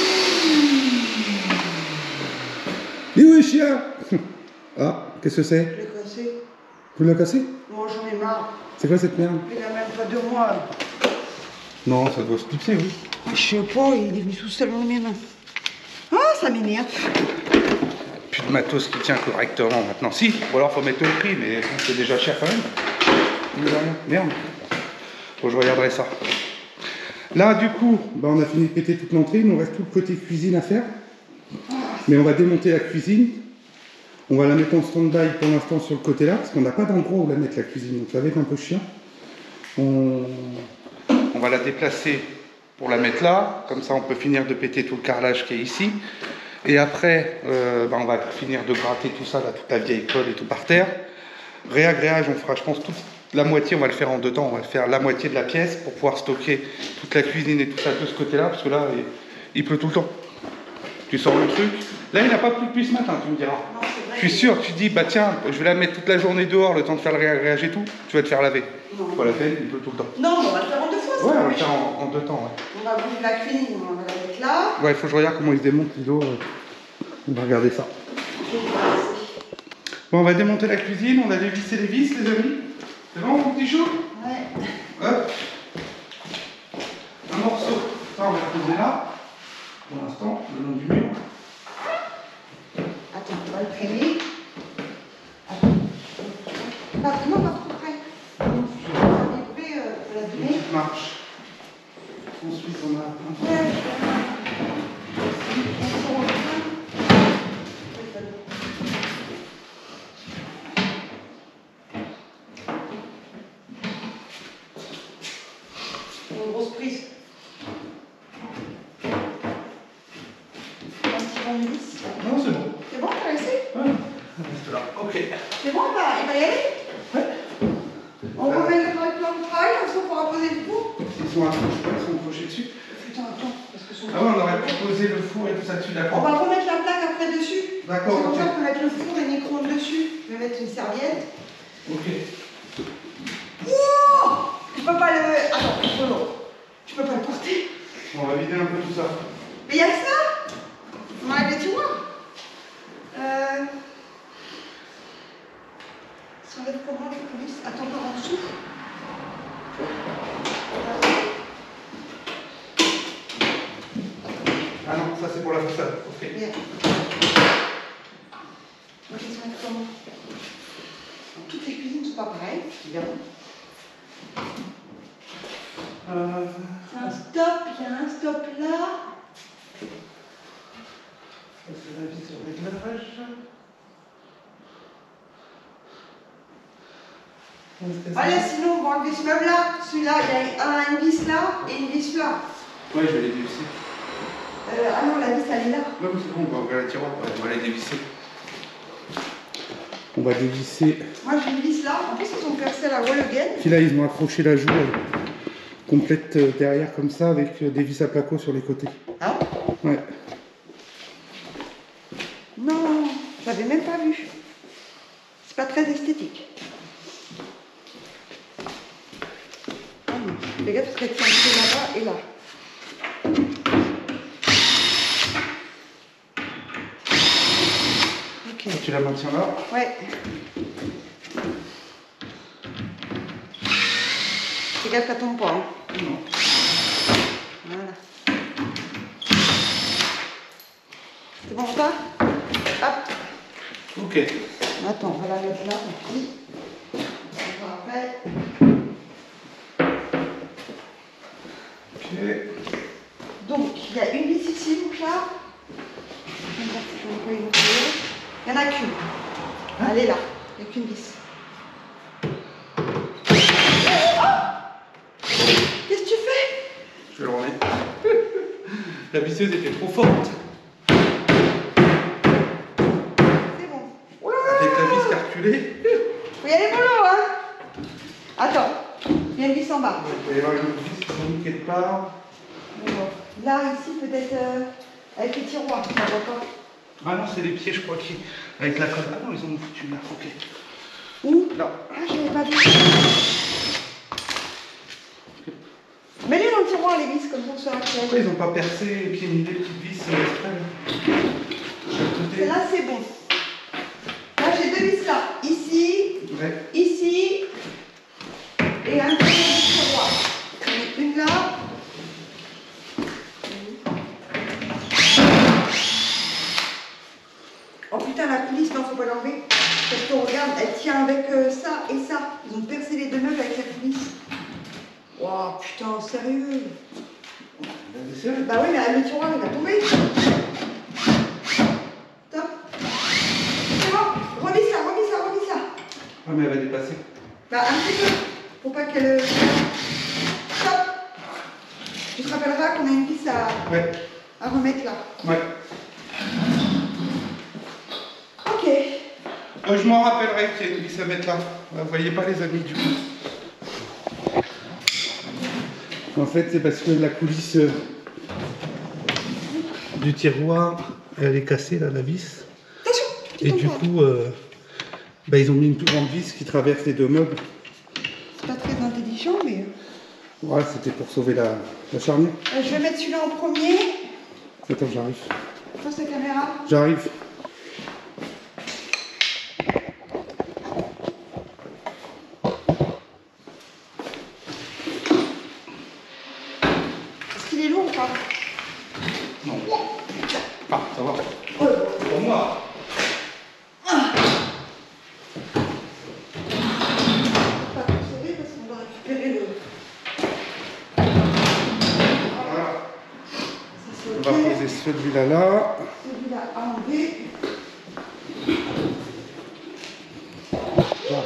Et où est le chien? Ah, qu'est-ce que c'est? Je l'ai cassé. Vous l'avez cassé? Moi j'en ai marre. C'est quoi cette merde? Il a même pas deux mois. Non, ça doit se clipser, oui. Je sais pas, il est venu tout seul dans mes mains. Ah, ça m'énerve. Plus de matos qui tient correctement maintenant. Si, ou alors faut mettre le prix, mais c'est déjà cher quand même. Merde. Bon, je regarderai ça. Là, du coup, bah, on a fini de péter toute l'entrée. Il nous reste tout le côté cuisine à faire. Mais on va démonter la cuisine. On va la mettre en stand-by pour l'instant sur le côté là, parce qu'on n'a pas d'endroit où la mettre la cuisine. Donc ça va être un peu chiant. On... on va la déplacer pour la mettre là. Comme ça, on peut finir de péter tout le carrelage qui est ici. Et après, euh, bah, on va finir de gratter tout ça, là, toute la vieille colle et tout par terre. Réagréage, on fera, je pense, toute la moitié, on va le faire en deux temps. On va faire la moitié de la pièce pour pouvoir stocker toute la cuisine et tout ça de ce côté-là, parce que là, il, il pleut tout le temps. Tu sors le truc. Là, il n'a pas plu depuis ce matin, tu me diras. Non, c'est vrai. Je suis sûr, tu te dis, bah tiens, je vais la mettre toute la journée dehors, le temps de faire le réagréage et tout. Tu vas te faire laver. Non. Pas la peine, il pleut tout le temps. Non, on va le faire en deux fois. Ouais, ça on va va. le faire en, en deux temps, ouais. On va bouger la cuisine, on va la mettre là. Ouais, il faut que je regarde comment il se démonte l'îlot. On va regarder ça. Je vais le passer. Bon, on va démonter la cuisine, on a dévissé les vis, les amis. C'est bon, mon petit chou? Ouais. Hop. Un morceau. Ça, on va le poser là. Pour l'instant, le long du mur. Attends, on va le traîner. Attends. Pas, non, pas trop près. On va découper euh, de la Une donner. petite marche. Ensuite, on a un Ouais. Une grosse prise. Un petit bon vis. Non, c'est bon. C'est bon, t'as laissé? Ouais. On reste là. Ok. C'est bon, bah, il va y aller? Ouais. On remet le plan de travail, comme ça on pourra poser le four. Ils sont accrochés, ils sont accrochés dessus. Putain, attends, parce que son... Ah ouais, on aurait pu poser le four et tout ça dessus, On d'accord. va remettre la plaque après dessus. D'accord, Comme ok. ça, on peut mettre le four et le micro-ondes dessus. Je vais mettre une serviette. Ok. Wouah! Tu peux pas le... Attends. ça? Mais il y a que ça. On enlève les tiroirs. Euh... Ça enlève comment les coulisses? Attends, par en dessous. Ah non, ça c'est pour la façade. Ok. Bien. Ok, ça enlève comment? Toutes les cuisines ne sont pas pareilles, évidemment. Euh... C'est un stop, il y a un stop là. Ça c'est la vis sur réglage. Allez, sinon on va enlever ce meuble là. Celui-là, il y a un, une vis là et une vis là. Ouais, je vais les dévisser. Euh, ah non, la vis elle est là. Non, mais c'est bon, on va ouvrir la tiroir, on va les dévisser. On va dévisser. Moi j'ai une vis là. En plus, ils ont percé la wall again. Puis là, ils ont accroché la joue euh, complète euh, derrière comme ça avec euh, des vis à placo sur les côtés. Ah ouais? Non, j'avais même pas vu. C'est pas très esthétique. Ah non, les gars, parce qu'elle tient un peu là-bas et là. Ok. Tu la maintiens là? Ouais. Fais gaffe qu'elle tombe pas. Hein. Non. Voilà. C'est bon ça? Hop. Ok. Attends, on va la mettre là aussi. On va après. Ok. Donc, il y a une vis ici, donc là. Je vais voir si j'en ai pas une autre. Il n'y en a qu'une. Elle est là. Il n'y a qu'une vis. Qu'est-ce que tu fais? Je vais le remettre. La visseuse était trop forte. C'est bon. Oh là là. Avec la vis calculée. Faut y aller mollo, hein. Attends. Il y a une vis en bas. Il va y avoir une autre vis qui sont mis quelque part. Bon. Là, ici, peut-être euh, avec les tiroirs. On ne voit pas. Ah non, c'est les pieds, je crois, qui. Avec la colle. Ah non, ils ont foutu là. Ok. Où? Là. Ah, je n'avais pas vu. Mets-les dans le tiroir, les vis, comme ça, on se Pourquoi rappelle. ils n'ont pas percé et puis mis des petites vis euh, exprès là? Là, c'est bon. Là, j'ai deux vis là. Ici, Ouais. ici, et un deuxième tiroir. J'en ai une là. Oh putain, la coulisse, non, faut pas l'enlever. Parce que regarde, elle tient avec euh, ça et ça. Ils ont percé les deux meubles avec cette coulisse. Waouh, putain, sérieux. Bah oui, mais le tiroir, il va tomber. Top. C'est bon, revis ça, revis ça, revis ça. Ah, mais elle va dépasser. Bah, un petit peu. Faut pas qu'elle. Stop. Tu te rappelleras qu'on a une vis à, Ouais. à remettre là. Ouais. Ok. Euh, je m'en rappellerai qu'il y a une vis à mettre là. Vous voyez pas les amis du coup. En fait, c'est parce que la coulisse euh, du tiroir, elle est cassée là, la vis. Attention. Et du coup, euh, bah, ils ont mis une plus grande vis qui traverse les deux meubles. C'est pas très intelligent, mais. Ouais, c'était pour sauver la, la charnière. Euh, je vais mettre celui-là en premier. Attends, j'arrive. Face la caméra. J'arrive. Est-ce qu'il est lourd ou pas? Non. Ah, ça va. Oh. Pour moi. Pas trop serré parce qu'on va récupérer le. Voilà. Ça, c'est On ok. va poser celui-là là. Celui-là à enlever. Voilà.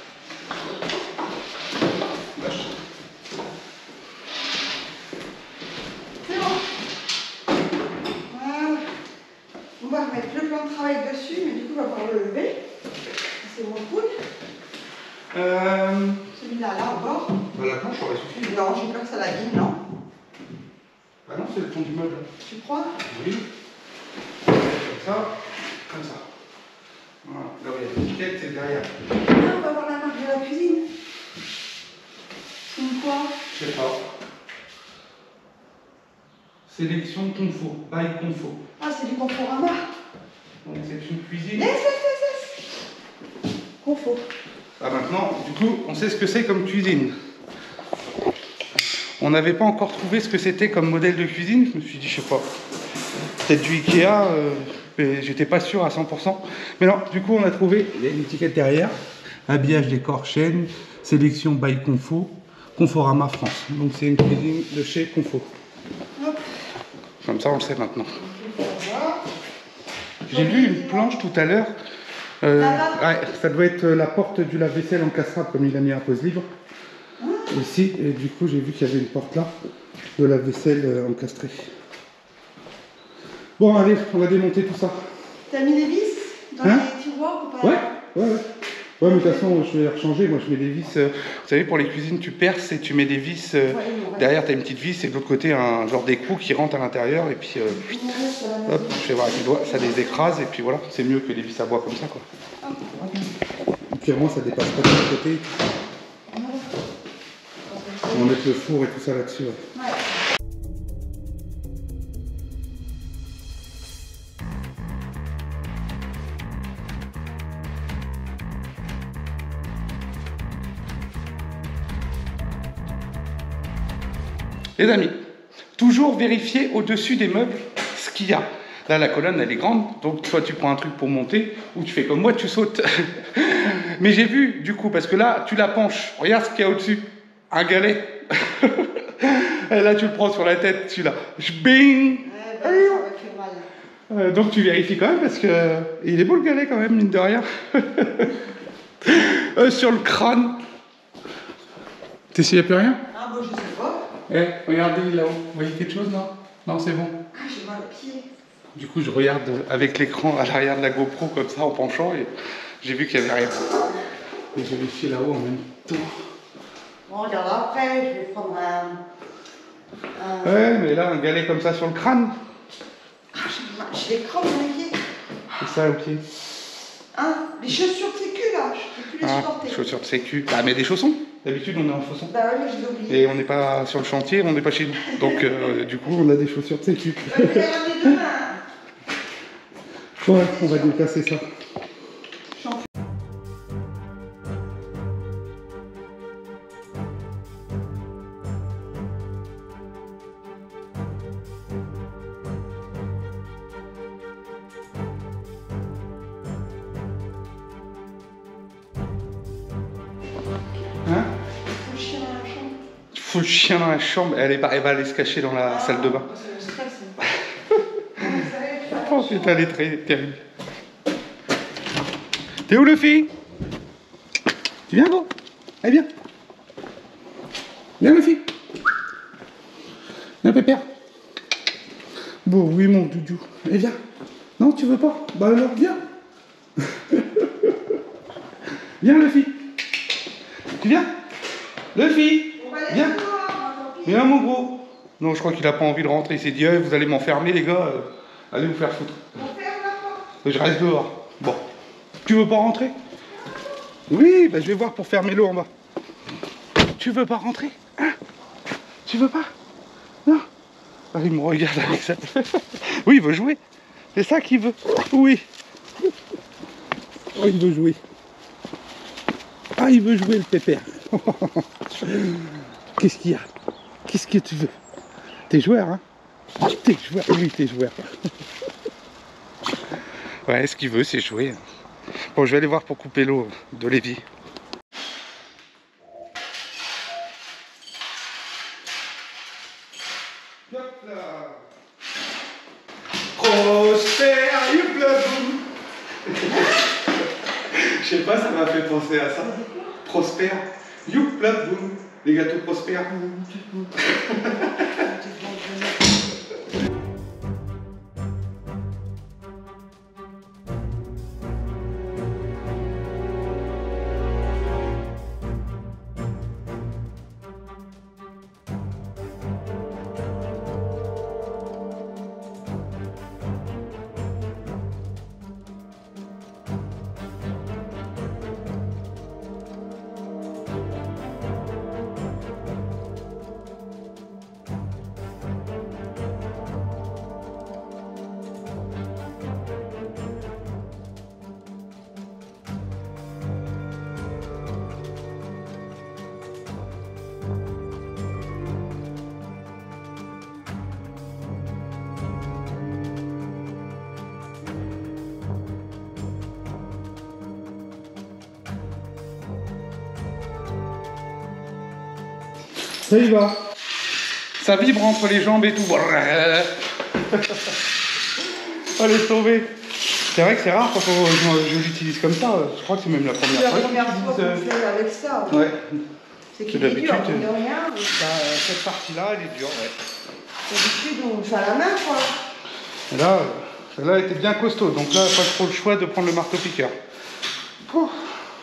C'est bon. Voilà. On va remettre le plan de travail dessus, mais du coup, on va pouvoir le lever. C'est moins cool. Euh... Celui-là, là, au bord. Bah, la planche aurait suffi. Non, j'ai peur que ça l'abîme, non? Bah non, c'est le fond du meuble. Tu crois? Oui. Comme ça, comme ça. Voilà. Là où il y a l'étiquette, c'est derrière. Ah, on va voir la marque de la cuisine. C'est une quoi? Je sais pas. sélection Confo, by Confo. Ah, c'est du Conforama. Donc, section cuisine. Yes, yes, yes, yes. Confo. Ah, maintenant, du coup, on sait ce que c'est comme cuisine. On n'avait pas encore trouvé ce que c'était comme modèle de cuisine. Je me suis dit, je sais pas, peut-être du Ikea, euh, mais j'étais pas sûr à cent pour cent. Mais non, du coup, on a trouvé, il y a une étiquette derrière. Habillage, décor, chaîne, sélection by Confo, Conforama France. Donc c'est une cuisine de chez Confo. Hop. Comme ça, on le sait maintenant. J'ai vu une planche tout à l'heure. Euh, ouais, ça doit être la porte du lave-vaisselle encastrable, comme il a mis un pose-livre. Ici, et du coup, j'ai vu qu'il y avait une porte là, de lave-vaisselle euh, encastrée. Bon, allez, on va démonter tout ça. T'as mis les vis dans Hein les tiroirs ou pas? Ouais, ouais, ouais. Ouais, mais de toute façon, je vais les rechanger. Moi, je mets des vis. Euh, vous savez, pour les cuisines, tu perces et tu mets des vis. Euh, Ouais, ouais. derrière, tu as une petite vis et de l'autre côté, un genre d'écrou qui rentre à l'intérieur. Et puis, euh, hop, je vais voir avec les doigts, ça les écrase. Et puis voilà, c'est mieux que les vis à bois comme ça, quoi. Et puis, au moins, ça dépasse pas de l'autre côté. On va mettre le four et tout ça là-dessus. Ouais. Ouais. Les amis, toujours vérifier au-dessus des meubles ce qu'il y a. Là, la colonne, elle est grande, donc soit tu prends un truc pour monter, ou tu fais comme moi, tu sautes. Mais j'ai vu, du coup, parce que là, tu la penches, regarde ce qu'il y a au-dessus. Un galet. Et là, tu le prends sur la tête, celui-là. Bing. Ouais, bah, ça va faire mal. Euh, donc tu vérifies quand même, parce que euh, il est beau le galet quand même, mine de rien. euh, sur le crâne. T'es sûr, il n'y a plus rien? Ah, bon, je sais pas. Eh, regardez là-haut, vous voyez quelque chose, non? Non, c'est bon. Ah, j'ai mal au pied. Du coup, je regarde avec l'écran à l'arrière de la GoPro comme ça en penchant et j'ai vu qu'il n'y avait rien. Et je vérifie là-haut en même temps. Bon, regarde après, je vais prendre un. un... Ouais, mais là, un galet comme ça sur le crâne. Ah, j'ai mal. J'ai les crampes dans les pieds. C'est ça, ok. Hein? Les chaussures de sécu là, je peux plus les Ah, supporter. chaussures de sécu. Bah, mais des chaussons. D'habitude, on est en chaussons. Bah ouais, mais je l'ai oublié. Et on n'est pas sur le chantier, on n'est pas chez nous. Donc, euh, du coup, on a des chaussures de sécu. Je vais les ramener demain. Ouais, on va déplacer ça. Hein? Faut le chien dans la chambre. Faut le chien dans la chambre, elle, est pas, elle va aller se cacher dans la Ah, salle de bain. c'est le stress. hein. Ah, mais ça va être Oh putain, elle est très terrible. T'es où le fille? Tu viens, gros? Allez, viens. Viens, le fille. Viens, pépère. Bon, oui, mon doudou. Allez, viens. Non, tu veux pas? Bah alors, viens. Viens, le fille. Tu viens? Le fille. On va aller Viens. dehors, hein, tant pis. Viens, mon gros. Non, je crois qu'il a pas envie de rentrer. Il s'est dit, eh, vous allez m'enfermer, les gars. Euh, allez vous faire foutre. On ferme la porte. Je reste dehors. Bon. Tu veux pas rentrer? Oui, bah je vais voir pour fermer l'eau en bas. Tu veux pas rentrer? Hein? Tu veux pas? Non? Ah, il me regarde avec ça. Oui, il veut jouer. C'est ça qu'il veut. Oui. Oh, il veut jouer. Ah, il veut jouer le pépère. Qu'est-ce qu'il y a? Qu'est-ce que tu veux? T'es joueur, hein? T'es joueur. Oui, t'es joueur. Ouais, ce qu'il veut, c'est jouer. Bon, je vais aller voir pour couper l'eau de l'évier. Hop là. Prosper, youplabou. Je sais pas, ça m'a fait penser à ça. Prosper, youplabou. Les gâteaux Prosper. Ça y va. Ça vibre entre les jambes et tout. Allez, sauver. C'est vrai que c'est rare quand on, je, je l'utilise comme ça. Je crois que c'est même la première C'est fois. la première fois qu'on euh... fait avec ça. Ouais. C'est qu'il est dur, mine de rien. Bah, cette partie-là, elle est dure, ouais. D'habitude, on fait à la main, quoi. Et là, celle-là était bien costaud. Donc là, pas trop le choix de prendre le marteau-piqueur. Oh.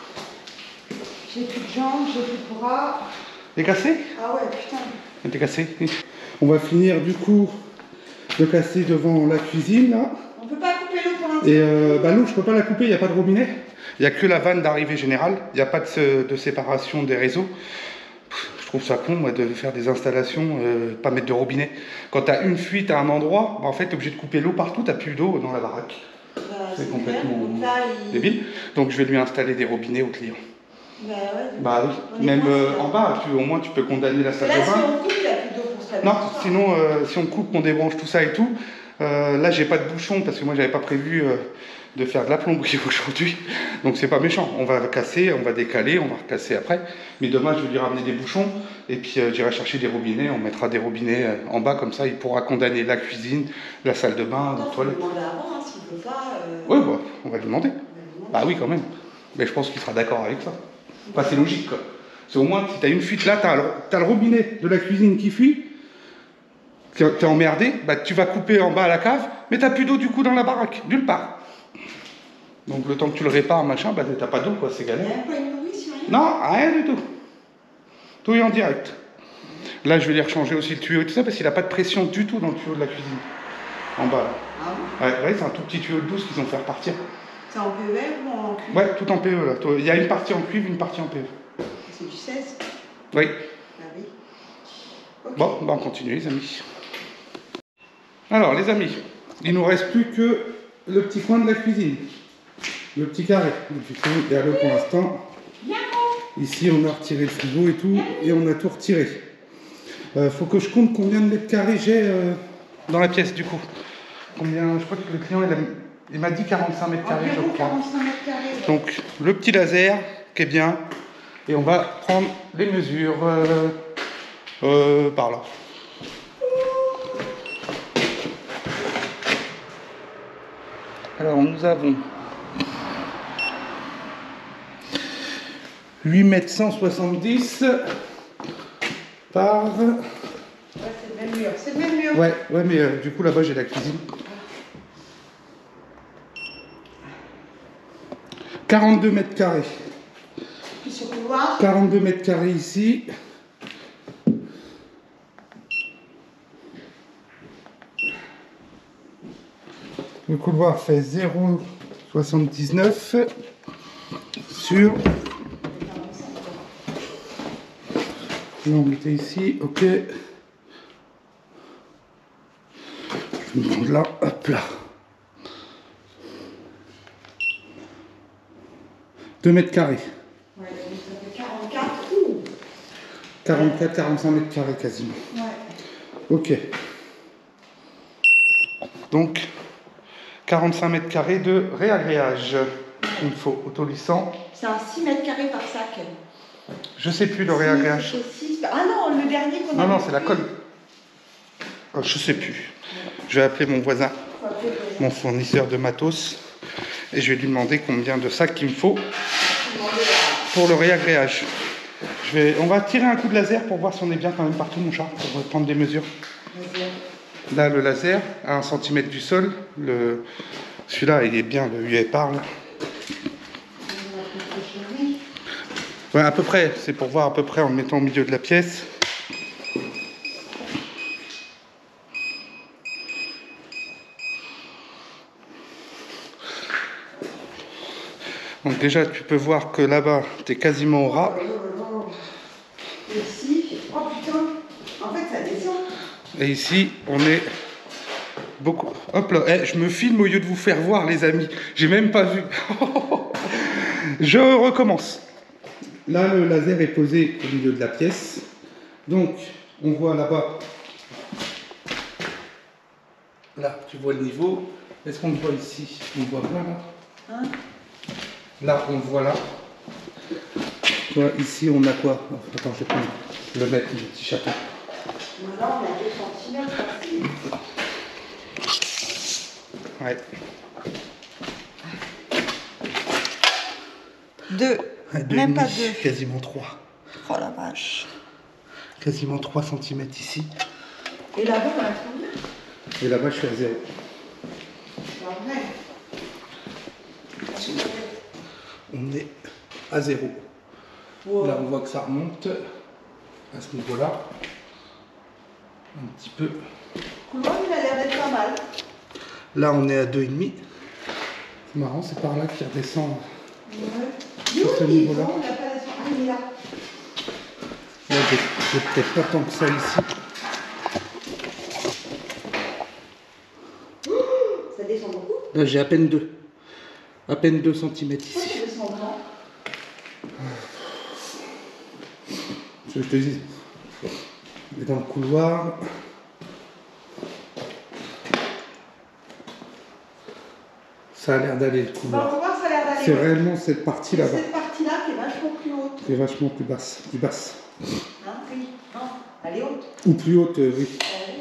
J'ai plus de jambes, j'ai plus de bras. T'es cassé? Ah ouais, putain. T'es cassé. On va finir du coup de casser devant la cuisine là. On peut pas couper l'eau pour l'instant. Et euh, bah, l'eau, je peux pas la couper, il n'y a pas de robinet. Il n'y a que la vanne d'arrivée générale. Il n'y a pas de, de séparation des réseaux. Je trouve ça con moi, de faire des installations, euh, pas mettre de robinet. Quand tu as une fuite à un endroit, bah, en fait, tu es obligé de couper l'eau partout, tu n'as plus d'eau dans la baraque. Bah, c'est complètement donc là, il... débile. Donc je vais lui installer des robinets au client. Bah ouais. Bah oui, même euh, en bas, tu, au moins tu peux condamner la salle de bain. Là, si on coupe, il n'y a plus d'eau pour se laver. Non, sinon, euh, si on coupe, qu'on débranche tout ça et tout, euh, là j'ai pas de bouchon parce que moi j'avais pas prévu euh, de faire de la plomberie aujourd'hui. Donc c'est pas méchant. On va casser, on va décaler, on va recasser après. Mais demain je vais lui ramener des bouchons et puis euh, j'irai chercher des robinets. On mettra des robinets euh, en bas comme ça, il pourra condamner la cuisine, la salle de bain, la toilette. On va demander avant, hein, s'il peut pas. Euh... Oui, bah, on va lui demander. Bah oui, quand même. Mais je pense qu'il sera d'accord avec ça. Enfin, c'est logique, quoi. C'est au moins, si tu as une fuite là, tu as le robinet de la cuisine qui fuit, tu es emmerdé, bah, tu vas couper en bas à la cave, mais tu n'as plus d'eau du coup dans la baraque, nulle part. Donc le temps que tu le répares, machin, bah, tu n'as pas d'eau, quoi, c'est galère. Il n'y a pas une nourrice, rien? Non, rien du tout. Tout est en direct. Là, je vais lui rechanger aussi le tuyau et tout ça, parce qu'il n'a pas de pression du tout dans le tuyau de la cuisine. En bas, là. Ah bon? Ouais, ouais, c'est un tout petit tuyau de douce qu'ils ont fait repartir. C'est en P E ou en cuivre? Ouais, tout en P E, là. Il y a une partie en cuivre, une partie en P E. C'est du seize? Oui. Ah oui. Okay. Bon, bah on continue les amis. Alors les amis, il nous reste plus que le petit coin de la cuisine. Le petit carré. Du coup, regardez pour l'instant. Ici on a retiré le frigo et tout, et on a tout retiré. Euh, faut que je compte combien de mètres carrés j'ai euh, dans la pièce du coup. Combien, je crois que le client il a, il m'a dit quarante-cinq mètres carrés, je crois. quarante-cinq mètres carrés. Ouais. Donc le petit laser qui est bien. Et on va prendre les mesures euh, euh, par là. Alors nous avons huit mètres cent soixante-dix par... Ouais, c'est le même mur. C'est le même mur. Ouais, ouais mais euh, du coup là-bas j'ai la cuisine. quarante-deux mètres carrés. Puis sur le couloir. quarante-deux mètres carrés ici. Le couloir fait zéro virgule soixante-dix-neuf sur... L'angle était ici, ok. Je vais me prendre là, hop là. deux mètres carrés. Ouais, donc ça fait quarante-quatre. Ouh. quarante-quatre quarante-cinq mètres carrés quasiment. Ouais. Ok. Donc, quarante-cinq mètres carrés de réagréage. Il faut autolissant. C'est un six mètres carrés par sac. Je sais plus le réagréage. Ah non, le dernier qu'on a. Non, non, c'est la colle. Oh, je sais plus. Je vais appeler mon voisin, mon fournisseur de matos, et je vais lui demander combien de sacs il me faut pour le réagréage. Je vais, on va tirer un coup de laser pour voir si on est bien quand même partout, mon chat, pour prendre des mesures. Là, le laser, à un centimètre du sol. Le... Celui-là, il est bien, le U E parle. Ouais, à peu près, c'est pour voir à peu près en le mettant au milieu de la pièce. Donc déjà, tu peux voir que là-bas, tu es quasiment au ras. Et ici, oh putain, en fait ça descend. Et ici, on est beaucoup... Hop là, eh, je me filme au lieu de vous faire voir, les amis. J'ai même pas vu. Je recommence. Là, le laser est posé au milieu de la pièce. Donc, on voit là-bas. Là, tu vois le niveau. Est-ce qu'on le voit ici? On le voit là, là. Hein? Là, on le voit là. tu vois, ici on a quoi? Attends, je vais prendre le mètre du petit chaton. Maintenant, on a deux centimètres. Ouais. Deux. Ouais, deux Même et pas demi, deux. quasiment trois. Oh la vache. Quasiment trois centimètres ici. Et là-bas, on a combien? Et là-bas, je suis à zéro. C'est pas vrai. On est à zéro. Wow. Là, on voit que ça remonte à ce niveau-là. Un petit peu. Le couloir, il a l'air d'être pas mal. Là, on est à deux virgule cinq. C'est marrant, c'est par là qu'il redescend. Ouais. Sur ce niveau-là. On n'a pas la surprise là. Là, j'ai j'ai peut-être pas tant que ça ici. Ça descend beaucoup. Là, j'ai à peine deux. À peine deux centimètres Pourquoi ici. ça descend grand? Ce que je te dis. On est dans le couloir. Ça a l'air d'aller le Bah, on couloir. va voir, ça a l'air d'aller. C'est ouais. réellement cette partie là-bas Cette partie-là qui est vachement plus haute. qui est vachement plus basse. Plus basse. Hein, oui. Non, elle est haute. Ou plus haute, euh, oui. Euh, oui.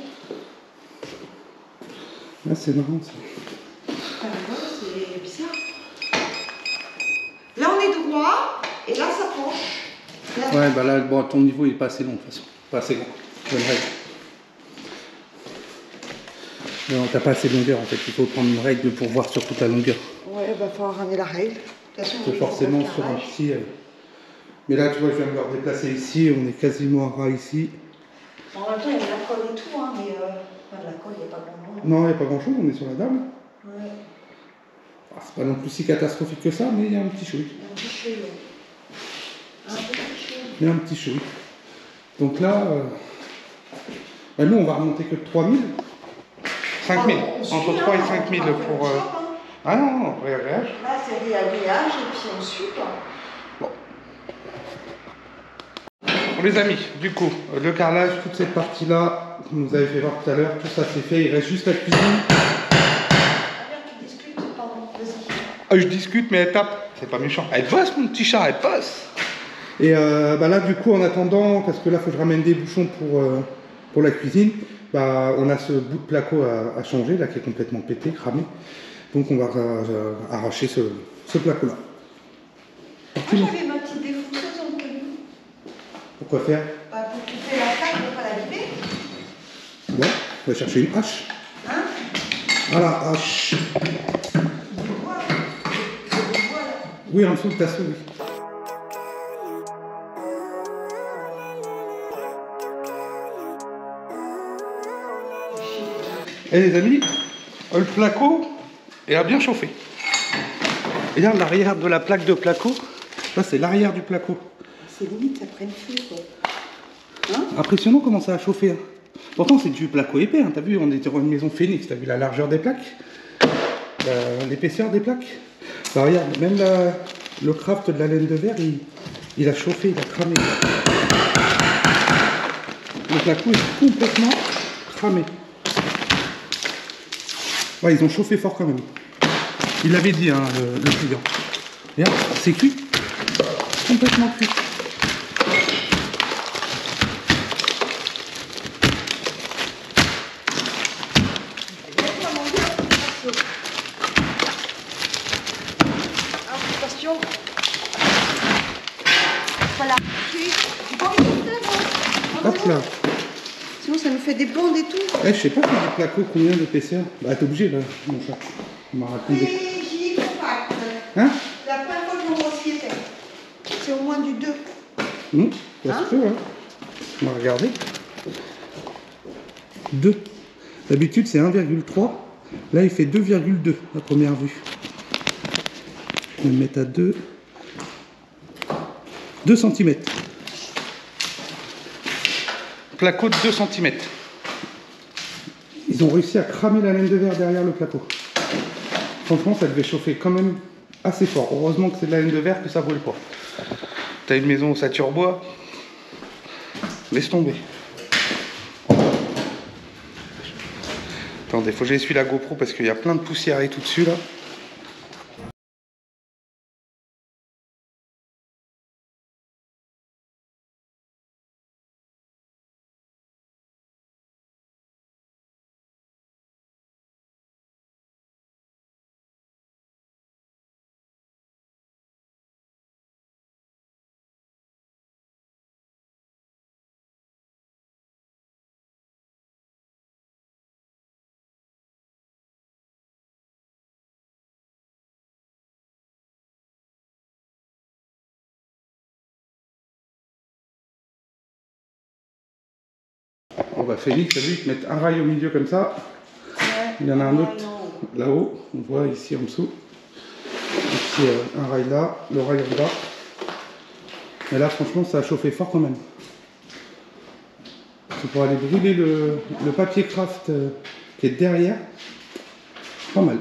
Là, c'est marrant ça. Ah, ouais, c'est bizarre. Là, on est droit. Et là, ça penche. Là, Ouais, bah là, bon, ton niveau il est pas assez long de toute façon. Pas assez grand. Bonne règle. Non, t'as pas assez de longueur en fait. Il faut prendre une règle pour voir sur toute la longueur. ouais, bah, faut ramener la règle. De toute façon, Que on est forcément dans le sur un carrelage. petit. euh, Mais là, tu vois, je viens de me redéplacer ici. On est quasiment à ras ici. En même temps, il y a de la colle et tout, hein, mais euh, enfin, de la colle, il n'y a pas grand monde. Non, il n'y a pas grand chose. On est sur la dalle. Ouais. Ah, c'est pas non plus si catastrophique que ça, mais il y a un petit chouï. Il y a un petit cheveu. Un petit cheveu. Il y a un petit chouï. Donc là, euh... bah, nous, on va remonter que de trois mille. cinq mille. On suit, Entre hein, trois et on cinq mille fait un pour. peu euh, de shop, hein. Ah non, non, réagréage. Là, c'est réagréage et puis on suit, quoi. Bon. Bon, les amis, du coup, euh, le carrelage, toute cette partie-là, que vous avez fait voir tout à l'heure, tout ça c'est fait. Il reste juste la cuisine. Allez, tu discutes, pardon, vas-y. Ah, je discute, mais elle tape. C'est pas méchant. Elle bosse, mon petit chat, elle bosse. Et euh, bah là, du coup, en attendant, parce que là, il faut que je ramène des bouchons pour, euh, pour la cuisine, bah, on a ce bout de placo à, à changer, là, qui est complètement pété, cramé. Donc, on va euh, arracher ce, ce placo-là. Moi, j'avais ma petite défonceuse en prévu. Pourquoi faire? Bah, pour couper la plaque, pour pas l'abîmer. Bon, on va chercher une hache. Hein? Ah, la hache. Du bois. Du bois, là. Oui, en dessous de ta souris. Et les amis, le placo, il a bien chauffé. Regarde l'arrière de la plaque de placo. Là, c'est l'arrière du placo. C'est limite, ça prenne feu, quoi. Hein? Impressionnant comment ça a chauffé. Hein. Pourtant, c'est du placo épais. Hein. T'as vu, on était dans une maison Phoenix. T'as vu la largeur des plaques, euh, l'épaisseur des plaques. Bah, regarde, même la, le craft de la laine de verre, il, il a chauffé, il a cramé. Le placo est complètement cramé. Ouais, ils ont chauffé fort quand même. Il l'avait dit, hein, le, le client. Regarde, c'est cuit. Complètement cuit. Attention. Voilà. J'ai pas envie de faire, moi. Hop là. Sinon, ça nous fait des bandes et tout. Eh, je sais pas, faire du placo, combien d'épaisseur? Bah, t'es obligé, là, mon chat. On m'a raconté. Et j'y ai compact. Hein? La première fois que je m'en suis fait. C'est au moins du deux. Mmh, ça Hein? se peut, hein. On va regarder. deux. D'habitude, c'est un virgule trois. Là, il fait deux virgule deux à première vue. Je vais me mettre à deux. deux centimètres. Placo de deux centimètres. Ils ont réussi à cramer la laine de verre derrière le placo. Franchement, ça devait chauffer quand même assez fort. Heureusement que c'est de la laine de verre, que ça brûle pas. T'as une maison où ça turboie. Laisse tomber. Attendez, faut que j'essuie la GoPro parce qu'il y a plein de poussière et tout dessus là. bah Félix, t'as vu, ils te mettent un rail au milieu comme ça. Ouais. Il y en a un Ah, autre non. là-haut, on voit ici en dessous. Ici, euh, un rail là, le rail en bas. Et là, franchement, ça a chauffé fort quand même. C'est pour aller brûler le, le papier craft euh, qui est derrière. Pas mal.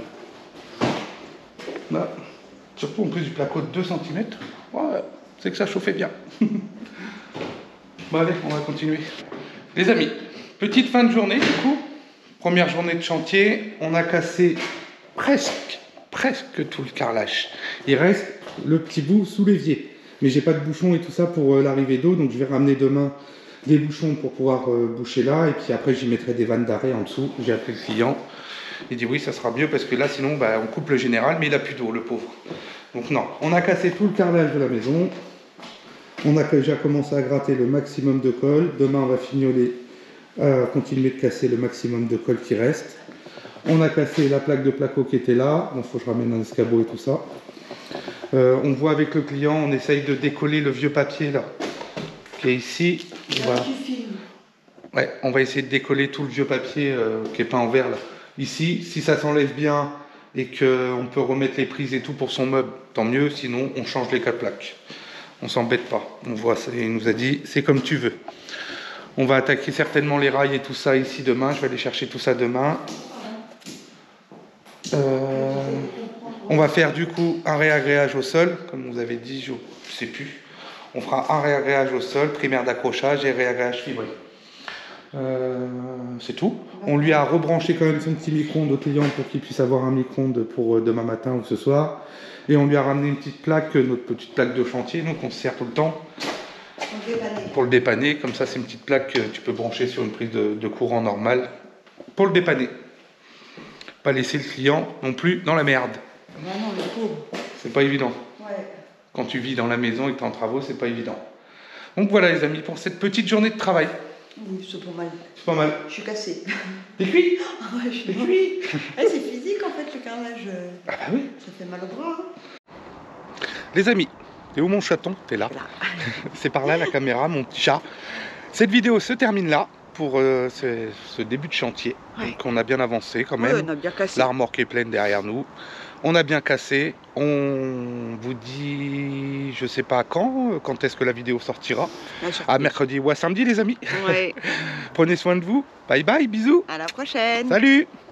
Là, surtout en plus du placo de deux centimètres. Ouais, c'est que ça chauffait bien. Bon allez, on va continuer. Les amis, petite fin de journée du coup. Première journée de chantier, on a cassé presque, presque tout le carrelage. Il reste le petit bout sous l'évier. Mais j'ai pas de bouchon et tout ça pour euh, l'arrivée d'eau, donc je vais ramener demain des bouchons pour pouvoir euh, boucher là. Et puis après j'y mettrai des vannes d'arrêt en dessous. J'ai appelé le client. Il dit oui, ça sera mieux parce que là sinon bah, on coupe le général, mais il a plus d'eau, le pauvre. Donc non, on a cassé tout le carrelage de la maison. On a déjà commencé à gratter le maximum de colle. Demain, on va fignoler, euh, continuer de casser le maximum de colle qui reste. On a cassé la plaque de placo qui était là. Bon, il faut que je ramène un escabeau et tout ça. Euh, on voit avec le client, on essaye de décoller le vieux papier là, qui est ici. On va, ouais, on va essayer de décoller tout le vieux papier euh, qui est peint en vert là. Ici, si ça s'enlève bien et qu'on peut remettre les prises et tout pour son meuble, tant mieux. Sinon, on change les quatre plaques. On s'embête pas. On voit ça, il nous a dit, c'est comme tu veux. On va attaquer certainement les rails et tout ça ici demain. Je vais aller chercher tout ça demain. Euh, on va faire du coup un réagréage au sol, comme vous avez dit, je ne sais plus. On fera un réagréage au sol, primaire d'accrochage et réagréage fibré. Euh, c'est tout. On lui a rebranché quand même son petit micro-ondes au client pour qu'il puisse avoir un micro-ondes pour demain matin ou ce soir. Et on lui a ramené une petite plaque, notre petite plaque de chantier, donc on se sert tout le temps Pour le dépanner. pour le dépanner. Comme ça, c'est une petite plaque que tu peux brancher sur une prise de, de courant normale pour le dépanner. Pas laisser le client non plus dans la merde. Non, non, le pauvre. C'est pas évident. Ouais. Quand tu vis dans la maison et que tu es en travaux, c'est pas évident. Donc voilà les amis, pour cette petite journée de travail. Oui, c'est pas mal. C'est pas mal. Je suis cassée. T'es cuit? Ah ouais, je suis T'es cuit? Ouais, c'est physique en fait le carrelage. Ah bah oui. Ça fait mal au bras. Hein. Les amis, t'es où mon chaton? T'es là. C'est par là la caméra, mon petit chat. Cette vidéo se termine là pour euh, ce, ce début de chantier. Ouais. Donc on a bien avancé quand même. Ouais, on a bien cassé. La remorque est pleine derrière nous. On a bien cassé. On vous dit, je sais pas quand, quand est-ce que la vidéo sortira. À mercredi ou à samedi les amis. Ouais. Prenez soin de vous. Bye bye, bisous. À la prochaine. Salut.